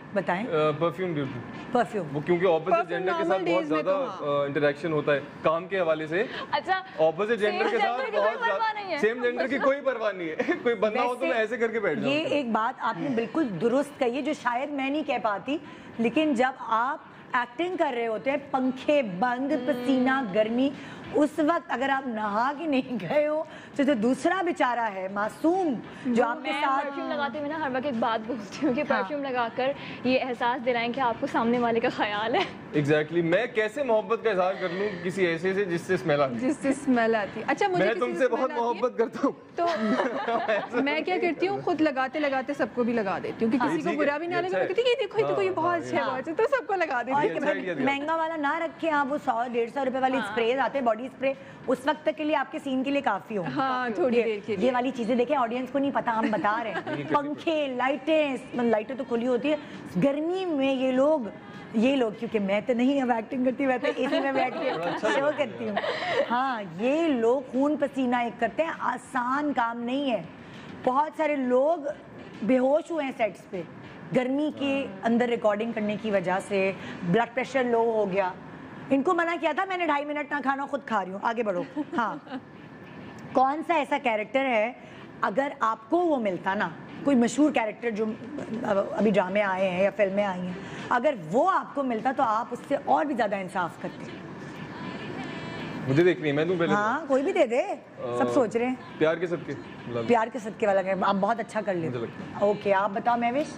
बताएं। Perfume duty. परफ्यूम वो क्योंकि ऑपोजिट Perfume जेंडर के normal साथ days बहुत में तो ज्यादा इंटरेक्शन होता है काम के हवाले से। अच्छा, ऑपोजिट जेंडर के साथ gender की कोई बहुत परवाह नहीं है। सेम जेंडर की कोई परवाह नहीं है। कोई बंदा हो तो मैं ऐसे करके बैठ ये जाऊँ। एक बात आपने बिल्कुल दुरुस्त कही है जो शायद मैं नहीं कह पाती, लेकिन जब आप एक्टिंग कर रहे होते हैं, पंखे बंद, पसीना गर्मी, उस वक्त अगर आप नहा के नहीं गए हो तो जो दूसरा बेचारा है मासूम जो आपके मैं साथ परफ्यूम लगाते हुए ना हर वक्त एक बात बोलती हूँ कि परफ्यूम लगाकर ये एहसास दिलाएं कि आपको सामने वाले का ख्याल है। एग्जैक्टली मैं कैसे मोहब्बत का इजहार कर लूँ किसी ऐसे से जिससे स्मेल आती है। जिससे स्मेल आती है। अच्छा मुझे मैं किसी से तुमसे smell बहुत आती है, मोहब्बत करता हूँ तो मैं क्या करती हूँ खुद लगाते लगाते सबको भी लगा देती हूँ कि किसी को ठीक है, बुरा भी ना ये लगे। अच्छा मैं कहती हूँ, ये देखो ये देखो ये हाँ, बहुत हाँ, अच्छा है बहुत अच्छा है, तो सबको लगा देती और ये हूँ। अच्छा idea दिया। महंगा वाला ना रखें आप, वो 100-150 रुपए वाले स्प्रेज आते हैं बॉडी स्प्रे, उस वक्त तक के लिए आपके सीन के लिए काफी हो। हाँ थोड़ी देर के ये लिए। वाली चीजें देखें, ऑडियंस को नहीं पता, हम बता रहे हैं। पंखे, लाइटें तो खुली होती है गर्मी में। ये लोग क्योंकि मैं तो नहीं अब एक्टिंग करती, मैं तो एसी में बैठ के शो करती हूँ। हाँ, ये लोग खून पसीना एक करते हैं, आसान काम नहीं है। बहुत सारे लोग बेहोश हुए हैं सेट्स पे गर्मी के अंदर रिकॉर्डिंग करने की वजह से, ब्लड प्रेशर लो हो गया। इनको मना किया था मैंने 2.5 मिनट ना खाना, खुद खा रही हूँ, आगे बढ़ो। हाँ, कौन सा ऐसा कैरेक्टर है अगर आपको वो मिलता ना, कोई मशहूर कैरेक्टर जो अभी ड्रामे आए हैं या फिल्में आई हैं, अगर वो आपको मिलता तो आप उससे और भी ज्यादा इंसाफ करते? मुझे देख रही है, मैं दूं पहले? हाँ, कोई भी दे दे, सब सोच रहे हैं। प्यार के सबके प्यार के सदके वाला आप बहुत अच्छा कर मुझे लेते। लगता ओके, आप बताओ महविश।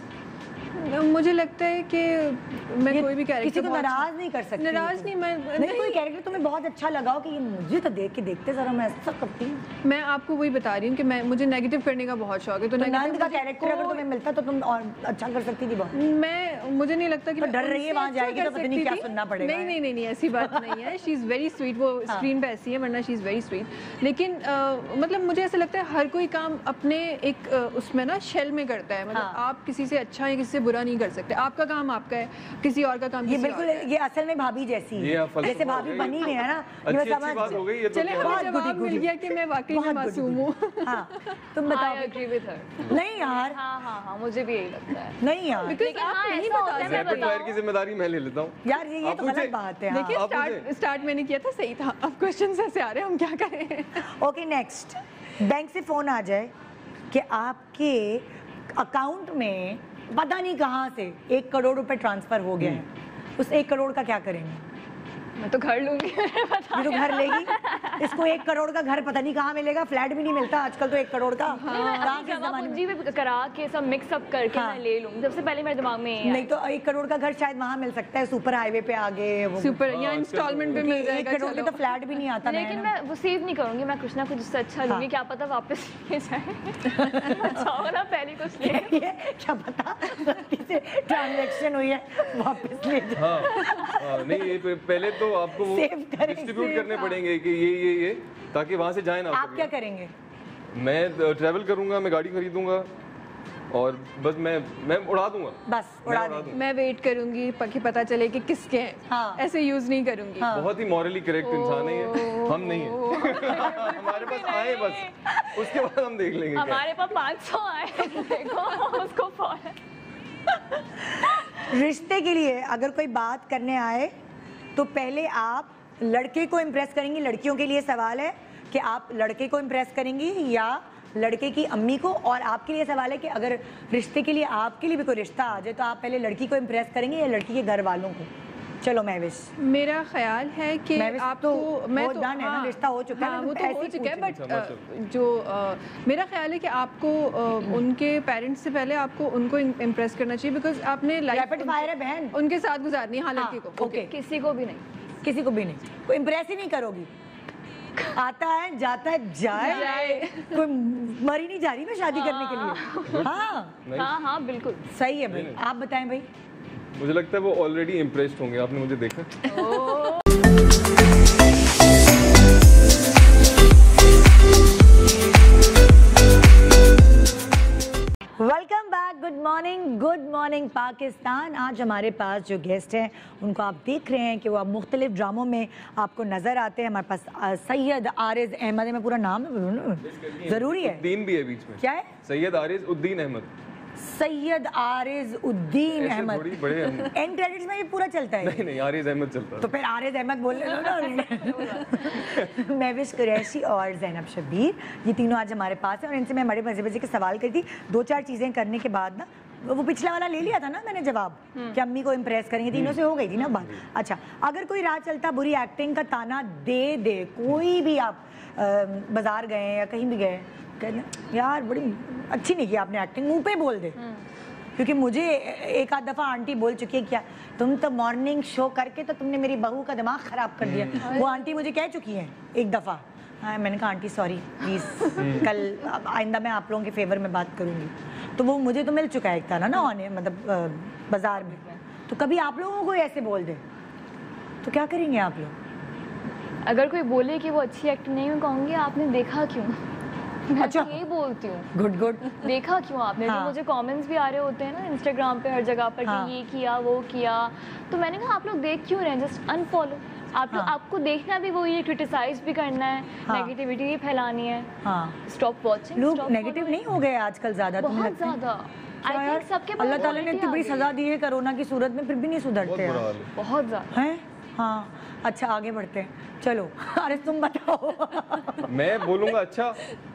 मुझे लगता है कि मैं ये कोई भी कैरेक्टर किसी को नाराज नहीं कर सकती। नाराज नहीं, मैं नहीं, कोई कैरेक्टर तुम्हें बहुत अच्छा लगा हो कि ये मुझे तो देख के देखते जरा मैं ऐसा करती हूँ। मैं आपको वही बता रही हूँ कि मुझे नेगेटिव करने का बहुत शौक है। तो नंद negative का मुझे कैरेक्टर अगर तुम्हें मिलता तो तुम और अच्छा कर सकती थी बहुत। मुझे नहीं लगता कि तो मैं डर रही है उनसे वहाँ अच्छा जाएगी कर तो पता नहीं सकती क्या थी। सुनना पड़ेगा। नहीं ऐसी बात नहीं है। शी इज़ वेरी स्वीट, वो स्क्रीन पे ऐसी है वरना शी इज़ वेरी स्वीट। लेकिन मतलब मुझे ऐसा लगता है हर कोई काम अपने एक उसमें ना शेल में करता है। मतलब आप किसी से अच्छा या किसी से बुरा नहीं कर सकते। आपका काम आपका है, किसी और का काम ये किसी और बिल्कुल का है। ये असल में भाभी जैसी ये है, आप फलसफा जैसे हो भाभी गया, बनी हुई है ना, ये अच्छी समझ बात हो गई ये तो। चले क्या? हमें बहुत जवाब goody मिल गया कि मैं वाकई में बहुत मासूम हूँ। हाँ, तुम I बताओ। agree with her। नहीं यार, हाँ, मुझे भी यही लगता है। नहीं यार, Because आप हाँ, नहीं ऐसा बता होता है, सकते। मैं रैपिड फायर की बताऊं? जिम्मेदारी मैं ले लेता हूँ। यार ये आप तो गलत पूछे? बात है। देखिए आप मुझे- स्टार्ट मैंने किया था सही था। अब क्वेश्चन ऐसे आ रहे हैं, हम क्या करें? Okay, next. बैंक से फोन आ जाए कि आपके अकाउंट में पता नहीं कहाँ से 1 करोड़ रुपए ट्रांसफर हो गए हैं, उस 1 करोड़ का क्या करेंगे? मैं तो घर लूंगी। ये तो घर लेगी, इसको 1 करोड़ का घर पता नहीं कहाँ मिलेगा, फ्लैट भी नहीं मिलता आजकल तो 1 करोड़ का। कहाँ के जमा जमाने में? पूंजी भी करा के सब मिक्सअप करके हाँ। मैं ले लूँ। सबसे पहले मेरे दिमाग में ये नहीं तो 1 करोड़ का घर शायद वहाँ मिल सकता है, सुपर हाईवे पे आगे वो। सुपर या हाँ, इंस्टॉलमेंट पे मिल 1 जाएगा। करोड़ के चलो तो फ्लैट भी नहीं आता। लेकिन नया मैं वो सेव नहीं करूंगी, मैं कुछ ना कुछ उससे अच्छा लूंगी। क्या पता वापस लेके जाए। जाओ ना पहले कुछ ले। ये क्या पता किसी ट्रांजैक्शन हुई है वापस ले जाओ। हाँ, नहीं ये पहले तो आपको वो Save करें, डिस्ट्रीब्यूट save, करने पड़ेंगे कि ये ताकि वहाँ से जाए ना। आप क्या करेंगे? मैं ट्रैवल करूंगा, मैं गाड़ी खरीदूंगा और बस मैं उड़ा दूंगा। बस उड़ा मैं देंगे। मैं वेट करूंगी कि पता चले कि किसके हैं। हाँ। ऐसे यूज नहीं करूंगी। बहुत ही मॉरली करेक्ट इंसान है ये, हम नहीं है। हमारे पास आए बस, उसके बाद हम देख लेंगे क्या। हमारे पास 500 आए, देखो उसको फौरन। रिश्ते के लिए अगर कोई बात करने आए तो पहले आप लड़के को इम्प्रेस करेंगी? लड़कियों के लिए सवाल है कि आप लड़के को इम्प्रेस करेंगी या लड़के की अम्मी को, और आपके लिए सवाल है कि अगर रिश्ते के लिए आपके लिए भी कोई रिश्ता आ जाए तो आप पहले लड़की को इम्प्रेस करेंगे या लड़की के घर वालों को? चलो महविश। मेरा ख्याल है कि महविश आपको तो मैं वो तो done है ना, रिश्ता हो चुका है, हाँ, मैं वो तो तो ऐसे हो ही चुका है पूछ बट जो मेरा ख्याल है कि आपको उनके पेरेंट्स से पहले आपको उनको इम्प्रेस करना चाहिए बिकॉज आपने रैपिड फायर है बहन। उनके साथ गुजारनी है। हाँ, लड़के को। ओके, किसी को भी नहीं। किसी को भी नहीं, कोई इम्प्रेस ही नहीं करोगी? आता है जाता है जाए, कोई मरी नहीं जा रही मैं शादी करने के लिए। हाँ हाँ बिल्कुल सही है भाई। आप बताएं भाई। मुझे लगता है वो ऑलरेडी इम्प्रेस्ड होंगे, आपने मुझे देखा। Welcome back, good morning Pakistan. आज हमारे पास जो गेस्ट हैं उनको आप देख रहे हैं कि वो अब मुख्तलिफ ड्रामों में आपको नज़र आते हैं। हमारे पास सैयद आरिज अहमद है, मैं पूरा नाम ज़रूरी है? उद्दीन भी है बीच में। क्या है? सैयद आरिज उद्दीन अहमद। सैयद आरिज उद्दीन ऐसे अहमद। थोड़ी बड़े एंड क्रेडिट्स में ये पूरा चलता है। नहीं नहीं, आरिज अहमद चलता है। तो फिर आरिज अहमद बोल रहे हो ना। महविश कुरैशी और जैनब शब्बीर, ये तीनों आज हमारे पास हैं और इनसे मैं बड़े मजे के सवाल करी थी। 4 चीजें करने के बाद ना, वो पिछला वाला ले लिया था ना मैंने जवाब कि अम्मी को इम्प्रेस करेंगे, तीनों से हो गई थी ना बात। अच्छा, अगर कोई राह चलता बुरी एक्टिंग का ताना दे, कोई भी आप बाजार गए या कहीं भी गए, कहते यार बड़ी अच्छी नहीं की आपने एक्टिंग, मुंह पे बोल दे। क्योंकि मुझे एक आध दफ़ा आंटी बोल चुकी है, क्या तुम तो मॉर्निंग शो करके तो तुमने मेरी बहू का दिमाग ख़राब कर दिया। वो आंटी मुझे कह चुकी हैं एक दफ़ा। हाँ, मैंने कहा आंटी सॉरी प्लीज़, कल आइंदा मैं आप लोगों के फेवर में बात करूँगी। तो वो मुझे तो मिल चुका है एक था ना ऑन, मतलब बाज़ार में। तो कभी आप लोगों को ऐसे बोल दे तो क्या करेंगे आप लोग? अगर कोई बोले कि वो अच्छी एक्टिंग नहीं, मैं कहूँगी आपने देखा क्यों? मैं अच्छा, यही बोलती हूँ, गुड देखा क्यों आपने? हाँ। तो मुझे कमेंट्स भी आ रहे होते हैं ना इंस्टाग्राम पे हर जगह पर हाँ। कि ये किया वो किया, तो मैंने कहा आप लोग देख क्यों रहे हैं, जस्ट अनफॉलो। आप लोग, हाँ। आपको देखना भी वही है, क्रिटिसाइज भी करना है, हाँ। नेगेटिविटी भी फैलानी है। हाँ, स्टॉप वॉचिंग। लोग नेगेटिव नहीं हो गए आजकल ज़्यादा? तुम्हें बहुत लगता है? ज़्यादा। क्या आई यार, थिंक सबके अल्लाह ताला ने इतनी बड़ी quality आ सजा दी है कोरोना की सूरत में, फिर भी नहीं सुधरते बहुत बुरा यार। हाल है। बहुत ज़्यादा। हैं? हाँ, अच्छा आगे बढ़ते हैं, चलो। अरे तुम बताओ। मैं बोलूँगा अच्छा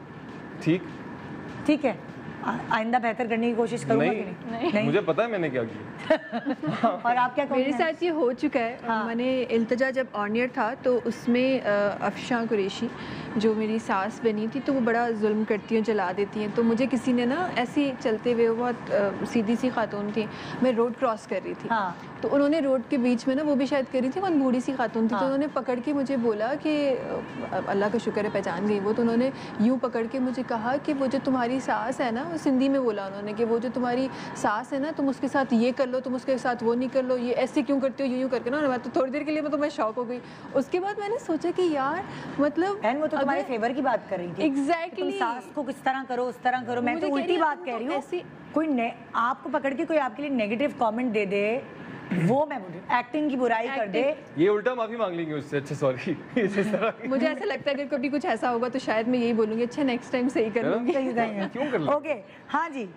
ठीक है, आइंदा बेहतर करने की कोशिश करूंगा कि नहीं? नहीं। मुझे पता है मैंने क्या किया। और आप क्या मेरे कहोगे? साथ ये हो चुका है। हाँ। मैंने इल्तिजा जब ऑन ईयर था तो उसमें अफशा कुरैशी जो मेरी सास बनी थी, तो वो बड़ा जुल्म करती हैं, जला देती हैं। तो मुझे किसी ने ना ऐसे चलते हुए, बहुत सीधी सी खातून थी, मैं रोड क्रॉस कर रही थी। हाँ। तो उन्होंने रोड के बीच में ना, वो भी शायद करी थी, बहुत बूढ़ी सी खातून थी। हाँ। तो उन्होंने पकड़ के मुझे बोला कि अल्लाह का शुक्र है पहचान गई वो। तो उन्होंने यूँ पकड़ के मुझे कहा कि वो जो तुम्हारी सास है ना, वो सिंधी में बोला उन्होंने कि वो जो तुम्हारी सास है ना, तुम उसके साथ ये कर लो, तुम उसके साथ वो नहीं कर लो, ये ऐसे क्यों करते हो, यूँ करके ना। मैं तो थोड़ी देर के लिए मैं शॉक हो गई। उसके बाद मैंने सोचा कि यार मतलब बहन, वो तो तुम्हारे अगर- फेवर की बात कर रही थी। Exactly. तुम सास को किस तरह करो, उस तरह करो। मैं मुझे तो कह उल्टी रही है, बात तुम कह तो रही हूँ। ऐसी- कोई आपको पकड़ के कोई आपके लिए नेगेटिव कमेंट दे दे, वो मैं बोल रही हूँ, एक्टिंग की बुराई कर दे। ये उल्टा माफी मांग लेंगे उससे। अच्छा सॉरी। मुझे ऐसा लगता है अगर कभी कुछ ऐसा होगा तो शायद मैं यही बोलूँगी, अच्छा नेक्स्ट टाइम सही कर लूँगी। सही है। क्यों कर लो? ओके, हाँ जी।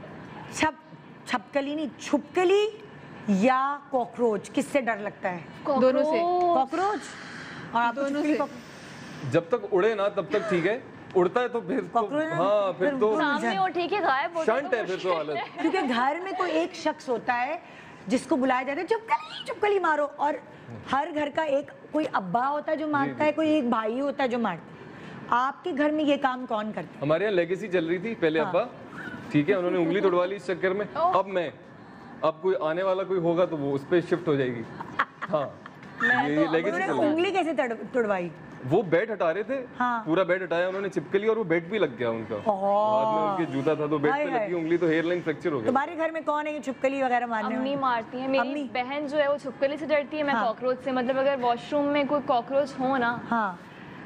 छपकली नहीं, छुपकली या कॉकरोच, किससे डर लगता है? दोनों से। कॉकरोच। और आपको दोनों छुपकली से। जब तक उड़े ना तब तक ठीक है, उड़ता है तो फिर तो, कॉकरोच ना, हाँ फिर फिर तो सामने वो ठीक है, गायब हो जाए शंट तो है फिर तो हालत। क्योंकि घर में कोई एक शख्स होता है जिसको बुलाया जाता है, चुपकली मारो। और हर घर का एक कोई अब्बा होता है जो मारता है, कोई एक भाई होता है जो मारता है। आपके घर में ये काम कौन करता है? हमारे यहाँ लेगेसी चल रही थी पहले। हाँ। अब्बा ठीक है, उन्होंने उंगली तोड़वा ली इस चक्कर में। अब कोई आने वाला कोई होगा तो वो उस पर शिफ्ट हो जाएगी। हाँ, ये लेगेसी उन्होंने चल रही है। उंगली कैसे तुड़वाई? वो बेड हटा रहे थे। हाँ। पूरा बेड हटाया उन्होंने, चिपकली, और वो बेड भी लग गया उनका। बाद में उनके जूता था तो बेड हाय पे हाय। लगी उंगली तो हेयर लाइन फ्रैक्चर हो गया। तुम्हारे घर में कौन है ये छुपकली वगैरह मारने अम्मी वाले? मारती है। मेरी अम्मी? बहन जो है वो छुपकली से डरती है, मैं हाँ। कॉकरोच से। मतलब अगर वॉशरूम में कोई कॉकरोच हो ना, हाँ,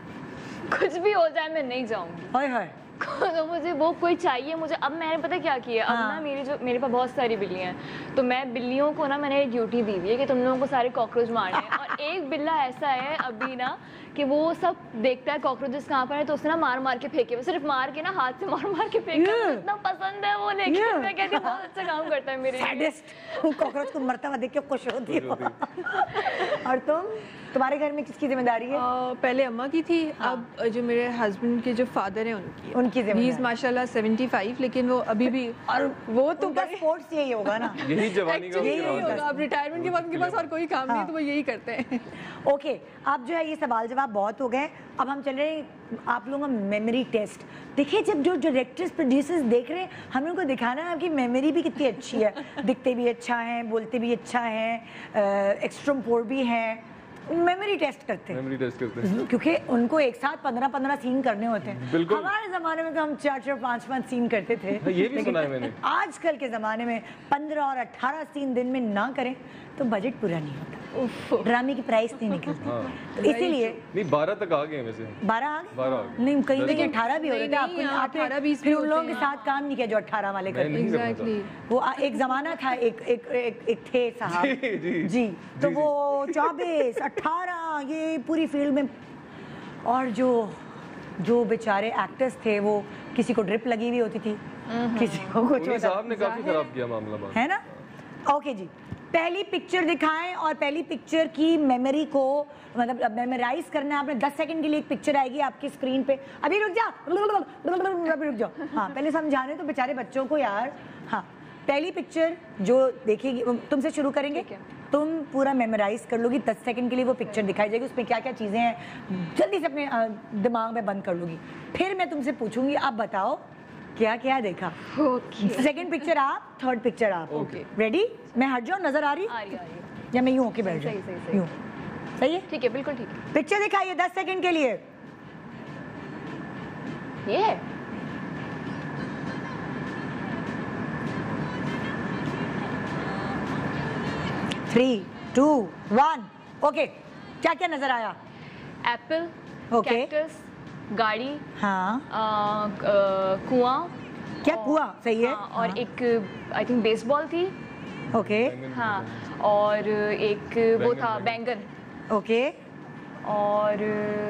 कुछ भी हो जाए, मैं नहीं जाऊंगी। हाय हाय। तो मुझे वो कोई चाहिए मुझे। अब मैंने पता क्या किया, अब हाँ। ना मेरे पास बहुत सारी बिल्लियां हैं, तो मैं बिल्लियों को ना, मैंने एक ड्यूटी दी हुई है कि तुम लोगों को सारे कॉकरोच मारने हैं। और एक बिल्ला ऐसा है अभी ना कि वो सब देखता है कॉकरोचेस कहाँ पर है, तो उसने ना मार मार के फेंके। वो सिर्फ मार के ना, हाथ से मार मार के फेंके। मुझे इतना पसंद है वो, लेकिन मैं कहती हूँ बहुत अच्छा काम करता है मेरे लिए। सैडिस्ट। कॉकरोच को मरता हुआ देख के खुश होती हो। और तुम्हारे घर में किसकी जिम्मेदारी है? पहले अम्मा की थी। अब जो मेरे हस्बैंड के जो फादर हैं उनकी जिम्मेदारी। He is माशाल्लाह 75, लेकिन वो अभी भी, और वो तो उनका स्पोर्ट्स यही होगा ना। यही जवानी का Actually उनकी यही राज है। होगा। अब रिटायरमेंट के बाद उनके पास और कोई काम नहीं है, तो वो यही करते हैं। ओके, अब जो है ये सवाल जवाब बहुत हो गए। अब हम चल रहे हैं आप लोगों का मेमोरी टेस्ट। देखिए, जब जो डायरेक्टर्स प्रोड्यूसर्स देख रहे हैं, हमें उनको दिखाना है आपकी मेमोरी भी कितनी अच्छी है। दिखते भी अच्छा है, बोलते भी अच्छा है, एक्सट्रोम्पोर भी है। मेमोरी टेस्ट करते हैं, मेमोरी टेस्ट करते हैं। क्योंकि उनको एक साथ 15-15 सीन करने होते हैं। बिल्कुल। हमारे ज़माने में तो हम 4-4, 5-5 सीन करते थे। ये भी सुना है मैंने। आजकल के ज़माने में 15 और 18 सीन दिन में ना करें तो बजट पूरा नहीं होता, ड्रामे की प्राइस नहीं निकलती। हाँ। तो इसीलिए नहीं 12 तक आ गए वैसे। 12 आ गए? 12 आ गए। नहीं, कहीं कहीं नहीं, 18 भी हो रहे थे। नहीं, आपको यहाँ आपने 18-20 फिर भी उन लोगों होते के हैं। साथ काम नहीं किया जो 18 वाले करते नहीं हैं। करना था। एग्जैक्टली। वो एक जमाना था, एक थे साहब जी, जी, तो जी, वो 24, 18 ये पूरी फील्ड में। और जो बेचारे एक्टर्स थे, वो किसी को ड्रिप लगी हुई होती थी, किसी को कुछ उन्हीं होता साहब ने काफी खराब किया मामला बात है ना। ओके जी, पहली पिक्चर दिखाएं और पहली पिक्चर की मेमोरी को मतलब मेमोराइज करना है आपने। 10 सेकंड के लिए एक पिक्चर आएगी आपकी स्क्रीन पे। अभी रुक जा, अभी रुक जाओ। हाँ पहले समझाने तो बेचारे बच्चों को यार। हाँ पहली पिक्चर जो देखेगी, तुमसे शुरू करेंगे, तुम पूरा मेमोराइज कर लोगी। 10 सेकंड के लिए वो पिक्चर दिखाई जाएगी, उसमें क्या क्या चीजें हैं जल्दी से अपने दिमाग में बंद कर लोगी। फिर मैं तुमसे पूछूंगी, आप बताओ क्या क्या देखा। सेकंड पिक्चर आप, थर्ड पिक्चर आप। रेडी? मैं हट जाऊं, नजर आ रही या मैं यूं होके बैठ जाऊं? यूं सही है? ठीक है, बिल्कुल ठीक है। पिक्चर दिखाइए 10 सेकंड के लिए। ये 3, 2, 1 ओके। क्या क्या नजर आया? Apple, Okay. कैक्टस, गाड़ी, हाँ कुआं। क्या कुआं? सही है। हाँ, और एक आई थिंक बेसबॉल थी। ओके हाँ, और एक वो था बैंगन। ओके और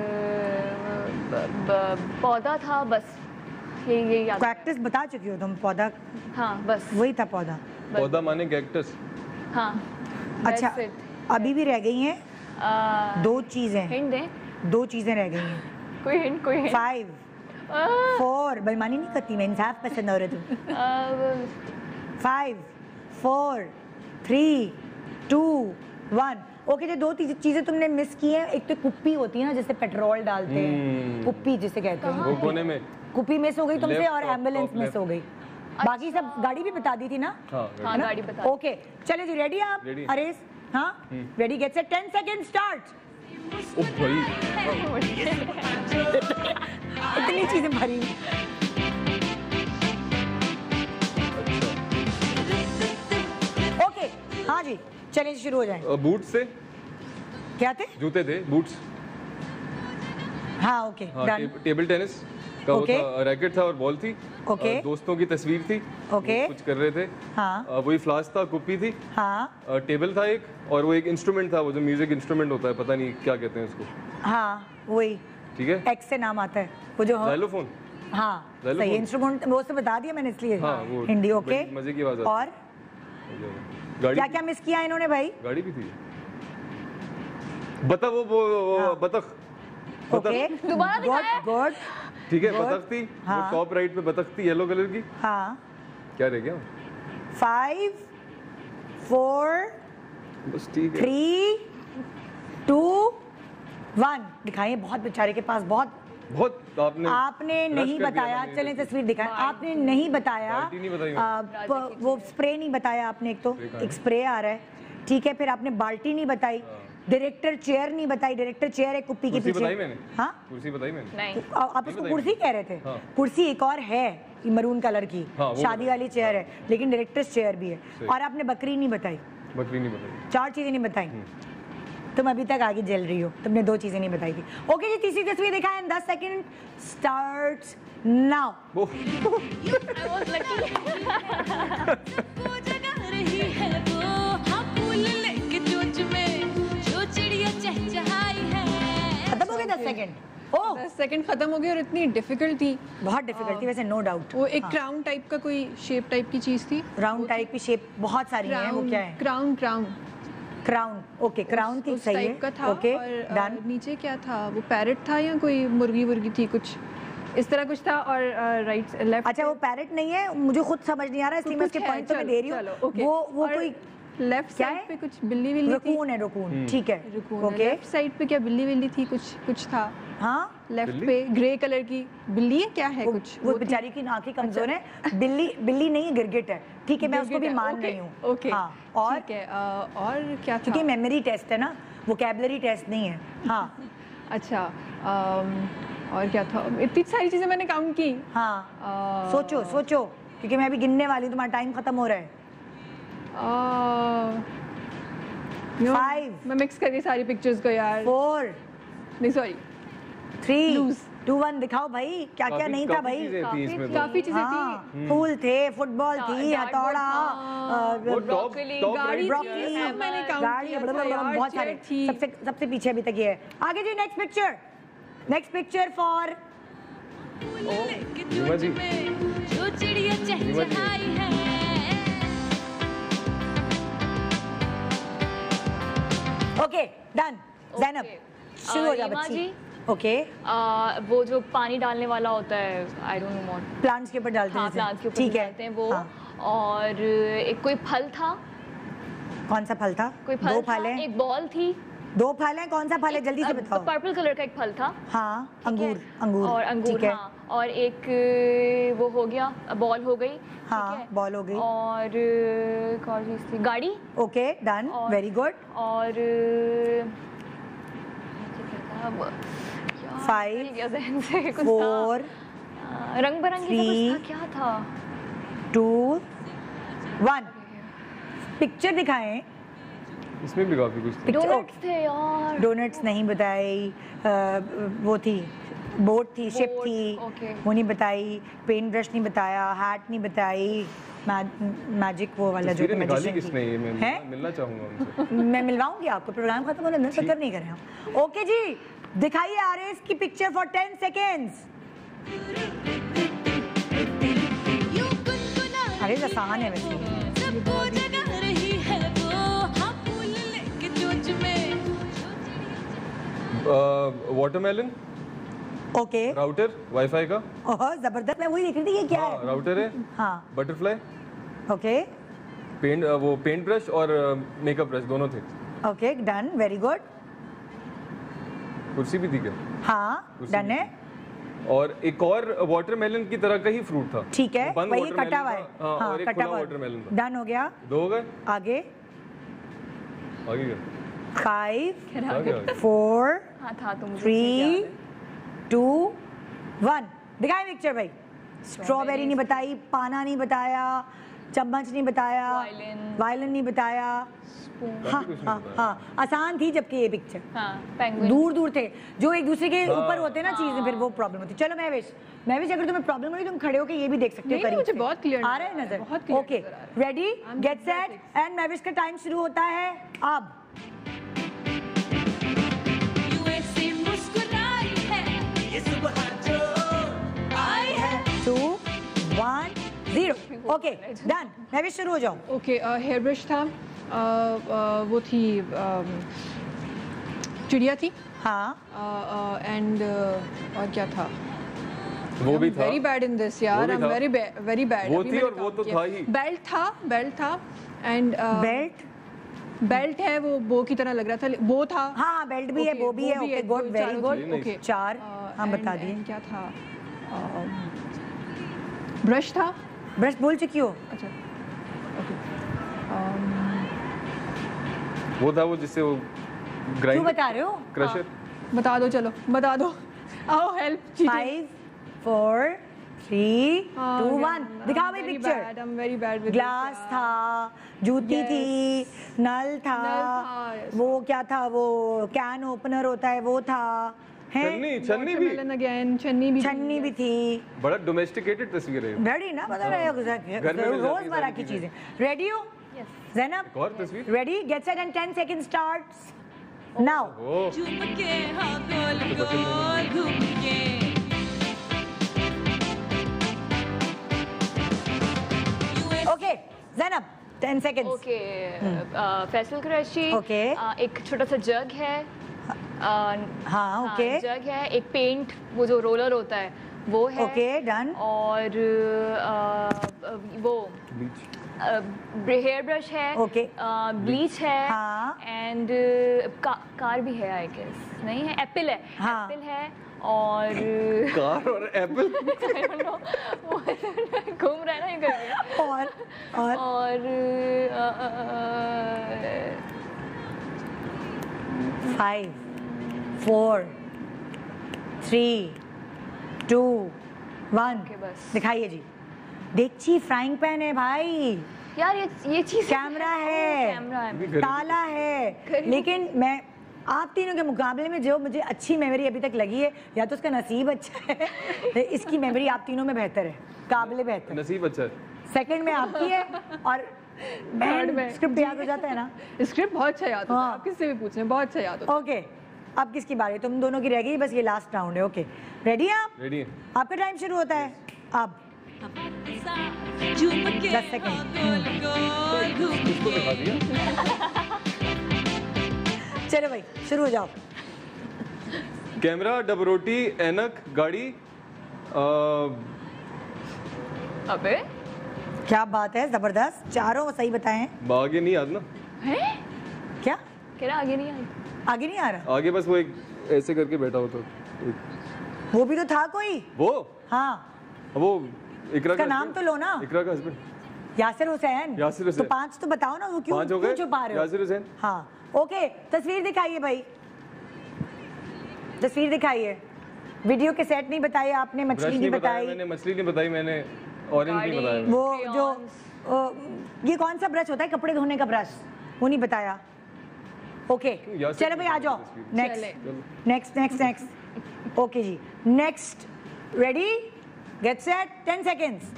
पौधा था, बस ये याद। कैक्टस बता चुकी हो तुम, पौधा हाँ बस वही था पौधा। पौधा माने कैक्टस। हाँ अच्छा that's it. अभी भी रह गई हैं दो चीजें, हिंट दें? 2 चीजें रह गई हैं। कोई हिंट, कोई हिंट। 5 4 बेईमानी नहीं करती मैं, इंसाफ पसंद हो रहे तुम। 5 4 3 2 1 ओके। जो 2 चीजें तुमने मिस की हैं, एक तो कुप्पी होती है ना जिससे पेट्रोल डालते हैं, कुप्पी जिसे कहते हैं, वो कोने में कुप्पी मिस हो गई तुमसे Left, और top, ambulance top, miss left. हो गई। बाकी सब गाड़ी भी बता दी थी ना। हाँ गाड़ी बता। ओके चले जी, रेडी आप? Ready. अरेस हाँ ready get set 10 second start. ओ भाई इतनी चीजें भरी। ओके हाँ जी चलिए शुरू हो जाए। बूट से क्या थे? जूते थे, बूट्स। हाँ ओके हाँ, डन। टेबल टेनिस का वो Okay. था, रैकेट था और बॉल थी। Okay. दोस्तों की तस्वीर थी। Okay. वो कुछ कर रहे थे। हाँ वही फ्लास्क था, कुप्पी थी। हाँ टेबल था एक, और वो एक इंस्ट्रूमेंट था, वो जो म्यूजिक इंस्ट्रूमेंट होता है, पता नहीं क्या कहते हैं उसको। हाँ वही ठीक है, एक्स से नाम आता है वो जो। जाइलोफोन। हाँ Xylophone. सही इंस्ट्रूमेंट, वो से बता दिया मैंने इसलिए। हाँ, वो हिंदी ओके। बड़ी मजे की आवाज आती और गाड़ी क्या क्या मिस किया इन्होंने भाई? गाड़ी भी थी। बतख, वो बतख। ओके दोबारा दिखाया है? गुड ठीक है, Good. बतख थी। हाँ. वो टॉप राइट पे बतख थी, येलो कलर की। हाँ क्या रह गया? 5 4 बस ठीक है। 3 2 1 दिखाइए। बहुत बेचारे के पास बहुत। बहुत आपने नहीं rush कर दिया बताया। मैंने। चलें तस्वीर दिखाएं। आपने नहीं बताया। बाल्टी नहीं बताई वो स्प्रे नहीं बताया आपने। एक तो एक स्प्रे आ रहा है, ठीक है। फिर आपने बाल्टी नहीं बताई, डायरेक्टर चेयर नहीं बताई। डायरेक्टर चेयर है कुप्पी के कुर्सी पीछे। बताई मैंने। हाँ कुर्सी बताई मैंने। नहीं। आप उसको कुर्सी कह रहे थे। हाँ। कुर्सी एक और है मरून कलर की, हाँ, वो शादी वाली चेयर है, लेकिन डायरेक्टर्स चेयर भी है। सही। और आपने बकरी नहीं बताई। बकरी नहीं बताई। 4 चीजें नहीं बताई। तुम अभी तक आगे जल रही हो, तुमने 2 चीजें नहीं बताई थी। ओके जी, तीसरी तस्वीर दिखाएं। 10 सेकंड स्टार्ट नाउ। वो खत्म हो गए 10 सेकंड। ओह 10 सेकंड खत्म हो गई और इतनी डिफिकल्ट थी। बहुत डिफिकल्टी वैसे, नो डाउट। वो एक क्राउन टाइप का कोई शेप टाइप की चीज थी। राउंड टाइप की शेप बहुत सारी हैं। वो क्या है? Crown crown crown. Okay crown थी, उस सही टाइप का है। था। ओके और डन। नीचे क्या था? वो पैरेट था या कोई मुर्गी वुर्गी थी, कुछ इस तरह कुछ था। और राइट लेफ्ट। अच्छा वो पैरेट नहीं है, मुझे खुद समझ नहीं आ रहा है, इसलिए मैं उसके पॉइंट तो मैं दे रही हूँ। वो कोई लेफ्ट क्या साइड है? पे कुछ बिल्ली विल्ली थी। रकून है, रकून। ठीक है ओके। लेफ्ट साइड पे क्या बिल्ली विल्ली थी? कुछ था हाँ लेफ्ट बिल्ली? पे, ग्रे कलर की बिल्ली है क्या है कुछ? वो थी। बेचारी की आंखें कमजोर है। बिल्ली नहीं है, गिरगिट है। ठीक है, मैं उसको भी गिरगिट है, मान ओके, रही हूँ। ओके हाँ और ठीक है। और क्या था? क्योंकि मेमोरी टेस्ट है ना, वोकैबुलरी टेस्ट नहीं है। हाँ अच्छा और क्या था? इतनी सारी चीजें मैंने काउंट की। हाँ सोचो सोचो, क्योंकि मैं अभी गिनने वाली हूँ, तुम्हारा टाइम खत्म हो रहा है। 5 मैं मिक्स कर गई सारी पिक्चर्स को यार। 4 नहीं सॉरी 3 2 1 दिखाओ भाई, क्या क्या नहीं था काफी भाई। चीजें थी इसमें तो। काफी चीजें हाँ, थी। फूल थे, फुटबॉल थी, dartboard हथौड़ा, वो टॉप broccoli, टॉप गाड़ी राइट ब्रोकली, थी, सब मैंने count गाड़ी, किया था blablabla, यार, बहुत chair सारे थी। सबसे पीछे अभी तक ये है। आगे जी next picture for Reema ji. ये चहचहाई है। Okay done. ज़ैनब शुरू हो जा रीमा बच्ची। जी। ओके वो जो पानी डालने वाला होता है, I don't know what. Plants के ऊपर डालते हैं हाँ, जैसे। प्लांट्स के ऊपर ठीक है डालते हैं वो। हाँ। और एक कोई फल था, कौन सा फल था? कोई फल दो था, फल हैं। एक बॉल थी। दो फल हैं, कौन सा फल है जल्दी से बताओ। पर्पल कलर का एक फल था। हाँ ठीक अंगूर है? अंगूर और अंगूर ठीक है। हाँ। और एक वो हो गया, बॉल हो गई। हाँ, ठीक है? बॉल हो गई। और कौन चीज थी? गाड़ी। ओके डन और- वेरी गुड। और Five, कुछ 4 था रंग बिरंगी सा कुछ था, क्या था? 2 1 पिक्चर दिखाएं। इसमें भी काफी कुछ था। पिक्चर डोनट्स थे यार। डोनट्स नहीं बताई, वो थी बोट थी, शिप Boat, थी, okay. वो नहीं बताई, पेन ब्रश नहीं बताया, हैट नहीं बताई, मैजिक वो वाला जो तस्वीरें निकाली magician किसने ये? मैं है? मिलना चाहूंगा उनसे। मैं मिलवाऊंगी आपको, प्रोग्राम खत्म होने में फिक्र नहीं करें हम। ओके जी दिखाइए आरएस की पिक्चर फॉर 10 सेकेंड्स। आरएस आसान है वैसे। सबको जगा रही है वो, हाँ फूल लेके चोंच में। वाटरमेलन, ओके राउटर वाईफाई का। ओह जबरदस्त, मैं वही देख रही थी ये क्या हाँ, है। राउटर है। हाँ बटरफ्लाई, ओके वो पेंट ब्रश और मेकअप ब्रश दोनों थे। Okay done very good. कुर्सी भी थी क्या? हाँ कुर्सी डन भी है। थी। और एक और वाटरमेलन की तरह का ही फ्रूट था। ठीक है बंद वही watermelon कटा हुआ था, है। हाँ, हाँ और एक कटा खुला हुआ वाटरमेलन था। डन हो गया। 2 हो गए। आगे आगे क्या? 5 आगे 4 हाँ था तो मुझे 3 2 1 दिखाए पिक्चर भाई। स्ट्रॉबेरी नहीं बताई, पाना नहीं बताया, चम्मच नहीं बताया, वायलिन नहीं बताया। हाँ हाँ हाँ आसान थी जबकि ये पिक्चर हाँ पेंगुइन। दूर दूर थे जो एक दूसरे के हाँ। ऊपर होते ना चीजें, फिर वो प्रॉब्लम होती। चलो महविश अगर तुम्हें प्रॉब्लम हो रही तुम खड़े होके ये भी देख सकते हो नहीं, करीब मुझे से। बहुत clear आ नजर रहा है आ रहा है, नजर। बहुत clear ओके नजर आ रहा है। Ready I'm get set exactly. And Mahvish का टाइम शुरू होता है अब। यूं ऐसे मुस्कुराई है ये सुबह जो आई है। 2 1 0 ओके डन। महविश शुरू हो जाओ। ओके हेयर ब्रश था, वो थी चिड़िया थी, हाँ एंड और क्या था? वो भी था। वेरी बैड इन दिस यार, वो भी आई एम था। Very bad. वो थी और वो तो था ही। बेल्ट था एंड बेल्ट है, वो बो की तरह लग रहा था, वो था। हाँ बेल्ट भी है, Okay, वो भी है। वो भी ओके है, गुड तो वेरी चारों गुड। चीजें नहीं। ओके 4 हम बता दिए। क्या था? ब्रश था। ब्रश बोल चुकी हो। अच्छा ओके, वो था वो जिससे वो क्यों ग्राइंड बता रहे हो? क्रशर। बता दो, चलो बता दो, आओ हेल्प। 5 4 3 2 1 दिखाओ भाई पिक्चर। I am very bad with glass था, जूती Yes. थी, नल था, yes. वो क्या था, वो कैन ओपनर होता है वो था, है छन्नी भी। अगेन, छन्नी भी छन्नी भी थी। बड़ा डोमेस्टिकेटेड तस्वीर है। रेडी ना बता रहे हो घर में मिल जाती है रोजमर्रा सारी की चीजें। चीजें। रेडी हो ज़ैनब? एक और तस्वीर। Ready get set and 10 second starts now. ओ झूम के हाँ गोल गोल घूम के। Okay Zainab 10 seconds. Okay Faisal Qureshi. Okay. एक छोटा सा जग है। हाँ ओके जग है, एक पेंट वो जो रोलर होता है वो है। Okay done. और वो हेयर ब्रश है। Okay. ब्लीच है। हाँ। एंड कार भी है आई गेस, नहीं है, एप्पल है। हाँ। एप्पल है और कार और एप्पल। I don't know, घूम रहा है ना ये करके। और 5 4 3 2 1 Okay, बस। दिखाइए जी। देखिए फ्राइंग पैन है भाई, यार ये चीज कैमरा है, कैमरा है। घरेलू- ताला है, लेकिन मैं आप तीनों के मुकाबले में जो मुझे अच्छी मेमोरी अभी तक लगी है, या तो उसका नसीब अच्छा है, इसकी मेमोरी आप तीनों में बेहतर है, काबिले बेहतर। नसीब अच्छा है। सेकंड में आपकी है और Third में। स्क्रिप्ट याद हो जाता है ना। स्क्रिप्ट बहुत अच्छा याद होता है, हाँ। आप किससे भी पूछें, बहुत अच्छा याद होता ओके अब किसकी बारी है? तुम दोनों की रह गई, बस ये लास्ट राउंड है। ओके रेडी हैं आप? रेडी है। आपका टाइम शुरू होता है अब। 10 सेकंड। इसको दिखा दिया। चलो भाई शुरू हो जाओ। कैमरा, डबरोटी, ऐनक, गाड़ी, अबे क्या बात है, जबरदस्त, चारों सही बताए हैं। आगे नहीं याद ना, हैं? क्या कह रहा आगे नहीं आई। आगे नहीं आ रहा? आगे बस वो एक ऐसे करके बैठा होता। वो भी तो था कोई। वो हाँ इकरा उसका का नाम तो लो ना। इकरा का हस्बैंड यासिर हुसैन। यासिर हुसैन। तो 5 तो बताओ ना, वो क्यों 5 हो क्यों गए। छुपा रहे हो? यासिर हुसैन। हाँ ओके, तस्वीर दिखाइए भाई, तस्वीर दिखाइए। वीडियो के सेट नहीं बताए आपने, ब्रश मछली नहीं बताई, मैंने, मछली नहीं बताई मैंने, ऑरेंज नहीं गाड़ी। बताया। वो Crayons। जो ये कौन सा ब्रश होता है कपड़े धोने का ब्रश, वो नहीं बताया। ओके यासिर चलो भाई आ जाओ, चले। Next next next next. Okay जी next, ready get set, 10 seconds.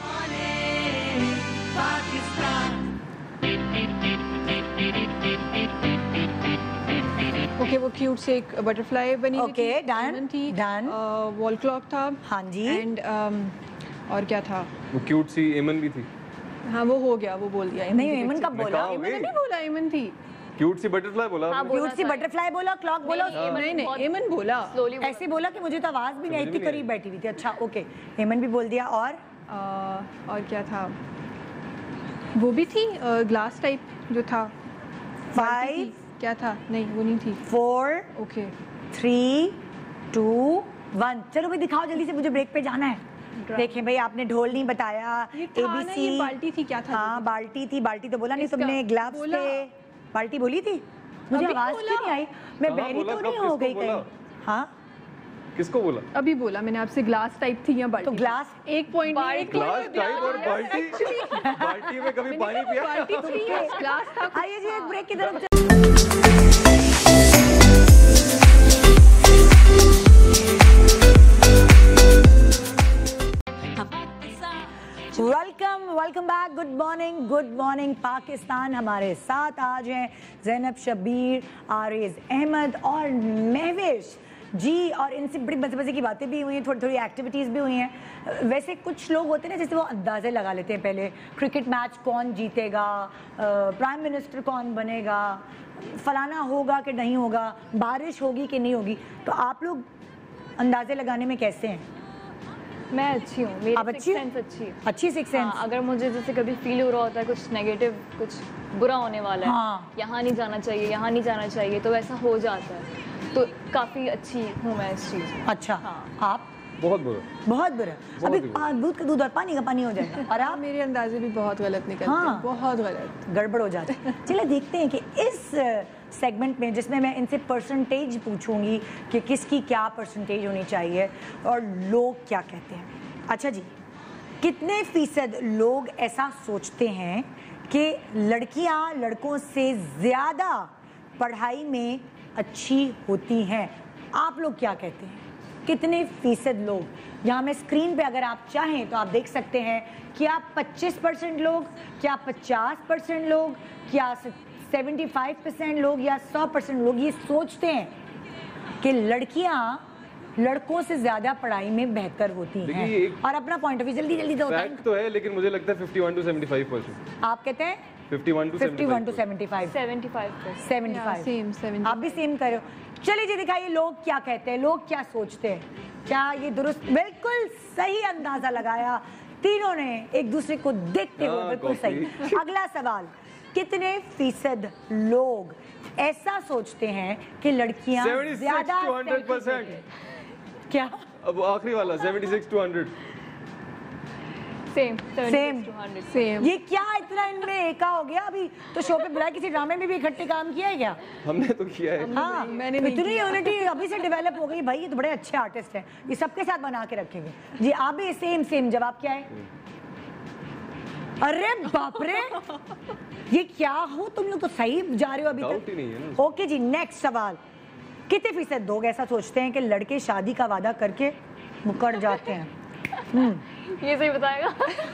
Okay वो क्यूट से एक बटरफ्लाई बनी हुई Okay, थी, done, diamond थी, done. वॉल क्लॉक था, हाँ जी। एंड और क्या था? वो क्यूट सी एमन भी थी। हाँ वो हो गया, वो बोल दिया। नहीं एमन कब बोला? कहा हो मैंने गई। नहीं बोला एमन थी। क्यूट सी बटरफ्लाई बोला हाँ, आपने। बोला क्यूट सी था। बटरफ्लाई बोला, क्लॉक बोला, नहीं नहीं एमन बोला। स्लोली ऐसे बोला कि मुझे तो आवाज भी नहीं आई, समझ इतनी भी नहीं करीब बैठी हुई थी। अच्छा ओके, हेमन भी बोल दिया। और क्या था? वो भी थी ग्लास टाइप जो था। बाल्टी 5 थी। क्या था? नहीं वो नहीं थी। 4 ओके 3 2 1। चलो भाई दिखाओ जल्दी से, मुझे ब्रेक पे जाना है। देखें भाई आपने ढोल नहीं बताया, ये था ना, ABC। ये बाल्टी थी, क्या था? हाँ बाल्टी थी, बाल्टी तो बोला नहीं इसका तुमने, ग्लव्स बोला। थे, बाल्टी बोली थी। मुझे अभी आवाज बोला। क्यों नहीं आई? मैं कहाँ बहरी बोला, तो कब, नहीं हो किसको गई बोला? कहीं? हाँ किसको बोला? अभी बोला मैंने आपसे, ग्लास टाइप थी या बाल्टी? तो ग्लास एक पॉइंट ग्लास टाइप और बाल्टी। बाल्टी में कभी पानी पिया? बाल्टी थी, ग्लास था। आइए जी एक ब्रेक की तरफ। Welcome back, good morning Pakistan. हमारे साथ आज हैं ज़ैनब शब्बीर, आरेज अहमद और महविश जी, और इनसे बड़ी मज़े की बातें भी हुई हैं, थोड़ी एक्टिविटीज़ भी हुई हैं। वैसे कुछ लोग होते हैं ना जैसे वो अंदाज़े लगा लेते हैं पहले, क्रिकेट मैच कौन जीतेगा, प्राइम मिनिस्टर कौन बनेगा, फलाना होगा कि नहीं होगा, बारिश होगी कि नहीं होगी। तो आप लोग अंदाज़े लगाने में कैसे हैं? मैं अच्छी हूँ, मेरी आप सिक्स अच्छी हैं? सेंस अच्छी है। अच्छी सिक्स सेंस। हाँ, अगर मुझे जैसे कभी फील हो रहा होता है कुछ नेगेटिव, कुछ बुरा होने वाला है, हाँ। यहाँ नहीं जाना चाहिए, यहाँ नहीं जाना चाहिए, तो वैसा हो जाता है। तो काफ़ी अच्छी हूँ मैं इस चीज़ में। अच्छा हाँ। आप? बहुत बुरा। बहुत बुरा। बहुत अभी ही बुरा। दूध का दूध और पानी का पानी हो जाएगा। और आप? मेरे अंदाजे भी बहुत गलत निकलते हाँ। हैं, बहुत गलत। गड़बड़ हो जाती है। चलिए देखते हैं कि इस सेगमेंट में जिसमें मैं इनसे परसेंटेज पूछूंगी कि किसकी क्या परसेंटेज होनी चाहिए और लोग क्या कहते हैं। अच्छा जी, कितने फीसद लोग ऐसा सोचते हैं कि लड़कियां लड़कों से ज़्यादा पढ़ाई में अच्छी होती हैं? आप लोग क्या कहते हैं? कितने फीसद लोग? यहाँ मैं स्क्रीन पे अगर आप चाहें तो आप देख सकते हैं कि आप 25% लोग, क्या 50% लोग, क्या 75% लोग या 100% लोग ये सोचते हैं कि लड़कियां लड़कों से ज्यादा पढ़ाई में बेहतर होती देखिए, हैं। ये एक और अपना पॉइंट ऑफ व्यू जल्दी जल्दी दो। फैक्ट तो है, लेकिन मुझे लगता है 51 to 75%। आप कहते हैं 51 to 51 to 75%। 75 75%। 75। सेम 70। आप भी सेम करो। चलिए जी दिखाइए लोग क्या कहते हैं, लोग क्या सोचते हैं। क्या ये दुरुस्त? बिल्कुल सही अंदाजा लगाया तीनों ने, एक दूसरे को देखते हुए। हाँ, बिल्कुल सही। कॉफी। अगला सवाल, कितने फीसद लोग ऐसा सोचते हैं कि लड़कियां 76 ज्यादा to 100%। क्या? अब आखिरी वाला 76 to 100। Same Same. 100। सेम। ये क्या इतना इनमें एका हो गया? अभी तो शो पे बुलाया, किसी ड्रामे में भी इकट्ठे काम किया है क्या? हमने तो किया है। हाँ, मैंने नहीं इतनी यूनिटी अभी से डेवलप हो गई। भाई ये तो बड़े अच्छे आर्टिस्ट हैं, ये सबके साथ बना के रखेंगे जी। आप भी सेम सेम। जवाब क्या है? अरे बाप रे, ये क्या हो तुम लोग? तो सही जा रहे हो अभी डाउट ही तक। नहीं है ना। ओके जी, नेक्स्ट सवाल, कितने फीसद लोग ऐसा सोचते हैं कि लड़के शादी का वादा करके मुकर जाते हैं? ये सही बताएगा।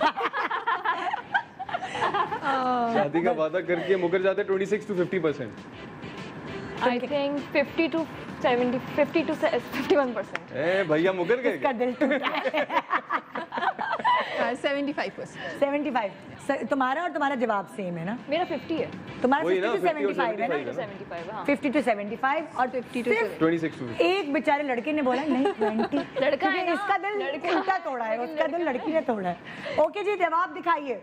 शादी का वादा करके मुकर जाते हैं 26 to 50%। I think 50 to 70, 50 to 51%। ए भैया मुकर गए इसका दिल टूटा है। 75%। 75। तुम्हारा और तुम्हारा जवाब सेम है ना? मेरा 50 है। तुम्हारा वही 50 ना, to 75 है ना? 75 हाँ। 50 to 75 और 50 to सिर्फ 26 to 50। एक बेचारे लड़के ने बोला नहीं 20। लड़का है क्योंकि ना, इसका दिल लड़का। उल्टा तोड़ा है, उसका दिल लड़की ने तोड़ा है। ओके जी, जवाब दिखाइए।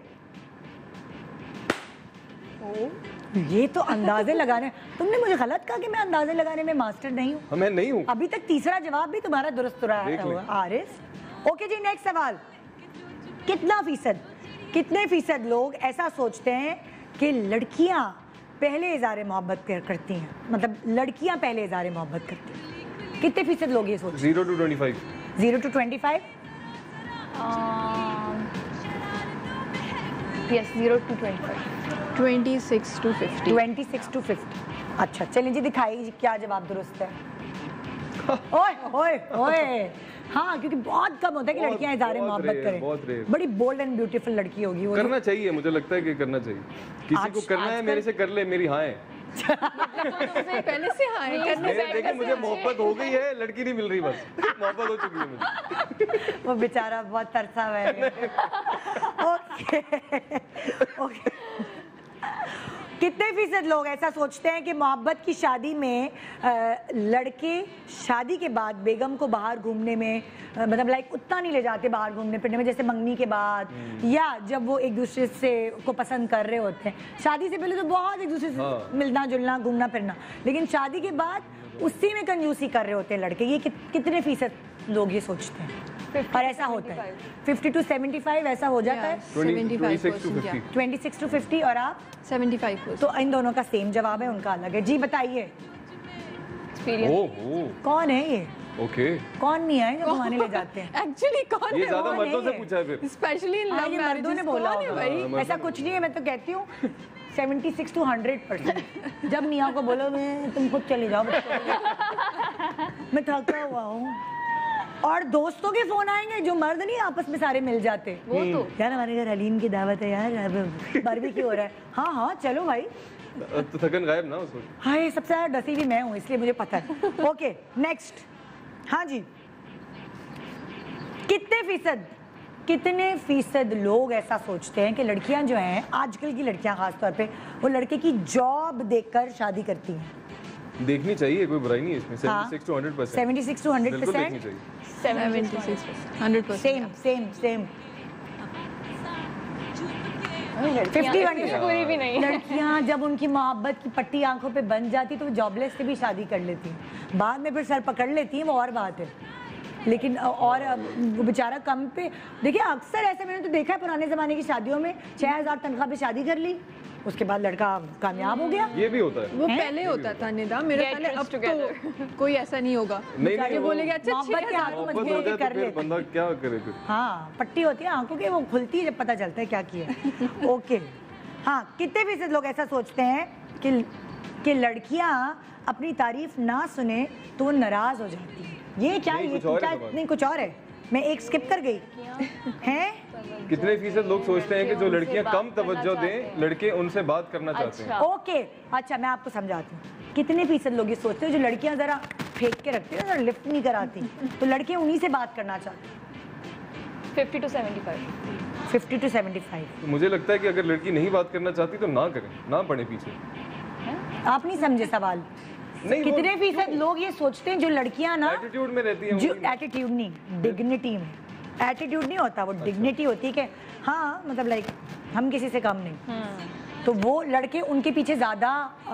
ये तो अंदाजे लगाने, तुमने मुझे गलत कहा कि मैं अंदाजे लगाने में मास्टर नहीं हूँ। मैं नहीं हूँ। अभी तक तीसरा जवाब भी तुम्हारा दुरुस्त रहा देख ले। है आरिस। ओके जी, नेक्स्ट सवाल। कितने फीसद लोग ऐसा सोचते हैं कि लड़कियां पहले इज़हार मोहब्बत करती हैं, मतलब लड़कियां पहले इज़हार मोहब्बत करती हैं? कितने फीसद लोग ये सोचते हैं? 0 to 25। 0 to 25। Yes, 0 to 25। 26 to 50। 26 to 50। अच्छा चलिए जी, दिखाइए जी क्या जवाब दुरुस्त है। ओए ओए ओए, हाँ, क्योंकि बहुत कम होता है कि लड़कियां इज़हार बहुत मोहब्बत rare, बहुत करें। rare। बड़ी बोल्ड एंड ब्यूटीफुल लड़की होगी वो। करना चाहिए, मुझे लगता है कि करना चाहिए। किसी को करना है मेरे से कर ले, मेरी हाँ है। पहले से हाँ है, करने से देखिए मुझे मोहब्बत हो गई है, लड़की नहीं मिल रही, बस मोहब्बत हो चुकी है मुझे। वो बेचारा बहुत तरसा हुआ है। Okay okay. कितने फीसद लोग ऐसा सोचते हैं कि मोहब्बत की शादी में लड़के शादी के बाद बेगम को बाहर घूमने में मतलब लाइक उतना नहीं ले जाते बाहर घूमने फिरने में, जैसे मंगनी के बाद या जब वो एक दूसरे से को पसंद कर रहे होते हैं। शादी से पहले तो बहुत एक दूसरे से मिलना जुलना घूमना फिरना, लेकिन शादी के बाद उसी में कंजूसी कर रहे होते हैं लड़के। ये कितने फीसद लोग ये सोचते हैं? और ऐसा होता है 50 to 75 ऐसा हो जाता है। 26 to 50। 26 to 50 और आप 75%। तो इन दोनों का सेम जवाब है, उनका अलग है। जी बताइए एक्सपीरियंस। कौन है ये? ओके। कौन नहीं आए जो घुमाने ले जाते हैं? एक्चुअली कौन ये है? ज्यादा वो मर्दों नहीं से है। पूछा है फिर। स्पेशली इन हाँ, लव ये मर्दों ने बोला मैरिजेस होगा। हाँ, ऐसा कुछ नहीं है, मैं तो कहती हूँ 76 to 100%। जब मियाँ को बोलो मैं तुम खुद चले जाओ मैं थका हुआ हूँ। और दोस्तों के फोन आएंगे जो मर्द नहीं आपस में सारे मिल जाते, वो तो यार हमारे घर हलीम की दावत है यार, अब बारबेक्यू हो रहा है। हाँ हाँ चलो भाई। तो थकन गायब ना उसको। हाँ, ये सबसे ज्यादा डसी भी मैं हूँ इसलिए मुझे पता है। Okay next. हाँ जी, कितने फीसद लोग ऐसा सोचते हैं कि लड़कियां जो हैं आजकल की लड़कियां खास तौर पे वो लड़के की जॉब देखकर शादी करती हैं? देखनी चाहिए, कोई बुराई नहीं है इसमें। 76 to 100%। 76 to 100%। बिल्कुल देखनी चाहिए। 76%, 100%। सेम 50-100। कोई भी नहीं। लड़कियां जब उनकी मोहब्बत की पट्टी आंखों पे बन जाती तो वो जॉबलेस से भी शादी कर लेती हैं, बाद में फिर सर पकड़ लेती हैं, वो और बात है। लेकिन और वो बेचारा कम पे, देखिए अक्सर ऐसे मैंने तो देखा है पुराने ज़माने की शादियों में 6000 तनख्वाह पे शादी कर ली, उसके बाद लड़का कामयाब हो गया। ये भी होता है। वो पहले होता था निदा, मेरे Get ख्याल है अब rich तो कोई ऐसा नहीं होगा। नहीं ये बोलेगा अच्छा मोहब्बत के हाथों मोहब्बत मजबूर हो जाए कर तो फिर लेते। बंदा क्या करे फिर। हाँ, पट्टी होती है आंखों की, वो खुलती है जब पता चलता है क्या किया। ओके हाँ, कितने फीसद लोग ऐसा सोचते हैं कि लड़कियां अपनी तारीफ ना सुने तो वो नाराज हो जाती है? ये क्या नहीं, ये कुछ और क्या है सवाल। नहीं कुछ और है, मैं एक स्किप कर गई। हैं कितने फीसद लोग सोचते हैं कि जो लड़कियां कम तवज्जो दें, लड़के उनसे बात करना चाहते हैं? ओके अच्छा, मैं आपको समझाती हूँ। कितने फीसद लोग ये सोचते हैं जो लड़कियां जरा फेंक के रखती हैं, जरा लिफ्ट नहीं कराती, तो लड़के उन्हीं से बात करना चाहते हैं? 50 to 75। 50 to 75। तो मुझे लगता है कि अगर लड़की नहीं बात करना चाहती तो ना करें, ना पड़े पीछे। आप नहीं समझे सवाल। नहीं, वो- कितने फीसद लोग ये सोचते हैं जो लड़कियां ना एटीट्यूड में रहती हैं जो वो। एटीट्यूड नहीं, डिग्निटी में। एटीट्यूड नहीं होता, वो डिग्निटी होती है कि हाँ मतलब लाइक हम किसी से कम नहीं, तो वो लड़के उनके पीछे ज्यादा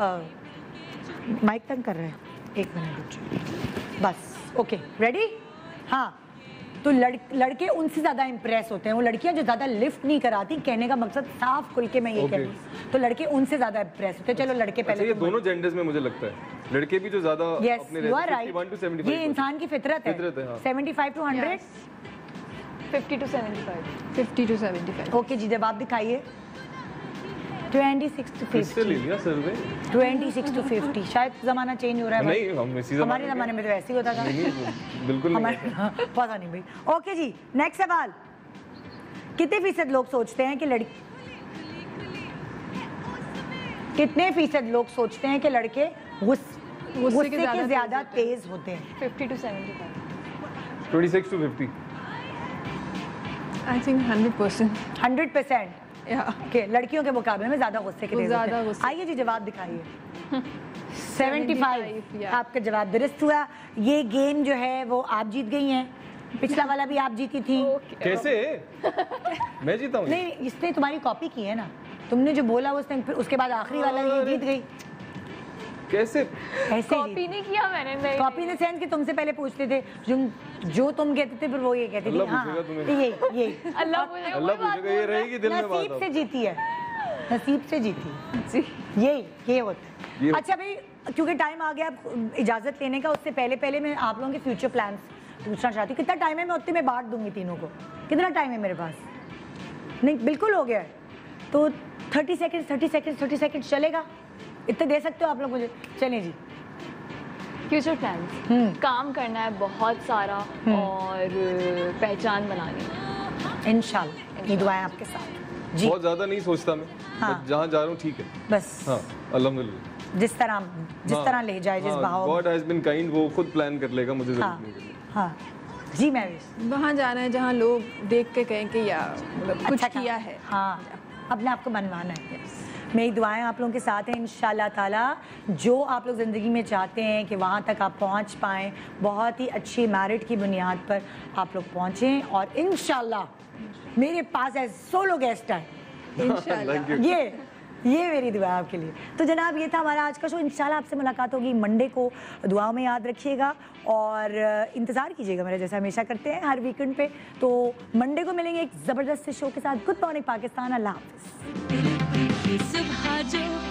माइक तंग कर रहे हैं। एक मिनट रुकिए बस। Okay ready? हाँ, तो लड़के उनसे ज्यादा इंप्रेस होते हैं। वो लड़कियां जो ज्यादा लिफ्ट नहीं कराती, कहने का मकसद साफ खुल के मैं ये कह रही हूँ, तो लड़के उनसे ज्यादा इंप्रेस होते हैं। चलो लड़के अच्छा, पहले ये दोनों जेंडर्स में मुझे लगता है लड़के भी जो ज्यादा यस अपने यू आर रहते हैं, राइट, 51 to 75%। ये इंसान की फितरत है। फितरत है, हाँ। 75 to 100। 50 to 75। 50 to 75। ओके जी, जवाब दिखाइए। 26 to किससे ले 50। लिया सर्वे? 26 to 50। शायद जमाना चेंज हो रहा है भाई। नहीं, हम इसी हमारे जमाने में तो ऐसे ही होता था। नहीं, बिल्कुल नहीं हमारे पता नहीं भाई। ओके जी, नेक्स्ट सवाल। कितने फीसद लोग सोचते हैं कि कितने फीसद लोग सोचते हैं कि लड़के गुस्से के ज्यादा तेज होते हैं? 50 to 75। 26 to 50। I think 100%. 100%. Okay, लड़कियों के मुकाबले में ज्यादा गुस्से के वो तेज ज्यादा होते हैं। गुस्से। आइए जी, जवाब दिखाइए। 75 yeah. आपका जवाब दुरुस्त हुआ। ये गेम जो है वो आप जीत गई हैं, पिछला वाला भी आप जीती थी। कैसे मैं जीता हूँ? नहीं, इसने तुम्हारी कॉपी की है ना, तुमने जो बोला उसने, फिर उसके बाद आखिरी वाला ये जीत गई। कैसे? ऐसे कॉपी नहीं किया मैंने, नहीं कॉपी ने सेंस कि तुमसे पहले पूछते थे, जो तुम कहते थे फिर वो ये कहती थी। अल्लाह हाँ, पूछेगा तुम्हें। ये अल्लाह पूछेगा, अल्लाह कोई बात पूछेगा, ये रहेगी दिल में बात नसीब से अब। जीती है, नसीब से जीती। जी। ये होता ये है। अच्छा भाई, क्योंकि टाइम आ गया अब इजाजत लेने का, उससे पहले मैं आप लोगों के फ्यूचर प्लान्स पूछना चाहती हूँ। कितना टाइम है? मैं उतने में बांट दूंगी तीनों को। कितना टाइम है मेरे पास? नहीं, बिल्कुल हो गया है। तो 30 सेकंड चलेगा? इतने दे सकते हो आप लोग मुझे? चलिए जी। फ्यूचर प्लान्स, काम करना है बहुत सारा और पहचान बनानी है। इंशाल्लाह, ये दुआएं आपके साथ जी। बहुत ज्यादा नहीं सोचता मैं, हाँ। बस जहाँ जा रहा हूँ ठीक है। बस हाँ, अल्हम्दुलिल्लाह। जिस तरह ले जाए, जिस भाव गॉड हैज बीन काइंड, वो खुद प्लान कर लेगा, मुझे हाँ, जरूरत नहीं करनी। हाँ जी। मैं वहाँ जाना है जहाँ लोग देख के कहें कि यार मतलब कुछ अच्छा किया है। हाँ, अपने आप को मनवाना है। मेरी दुआएं आप लोगों के साथ हैं इंशाल्लाह ताला। जो आप लोग ज़िंदगी में चाहते हैं कि वहाँ तक आप पहुँच पाएँ, बहुत ही अच्छी मेरिट की बुनियाद पर आप लोग पहुँचें, और इंशाल्लाह मेरे पास है सोलो गेस्ट है इंशाल्लाह। Thank you. ये मेरी दुआ आपके लिए। तो जनाब, ये था हमारा आज का शो। इंशाल्लाह आपसे मुलाकात होगी मंडे को। दुआओं में याद रखिएगा और इंतज़ार कीजिएगा मेरा, जैसा हमेशा करते हैं हर वीकेंड पे। तो मंडे को मिलेंगे एक ज़बरदस्त से शो के साथ। Good morning Pakistan. अल्लाह हाफ़िज़। सुबह जो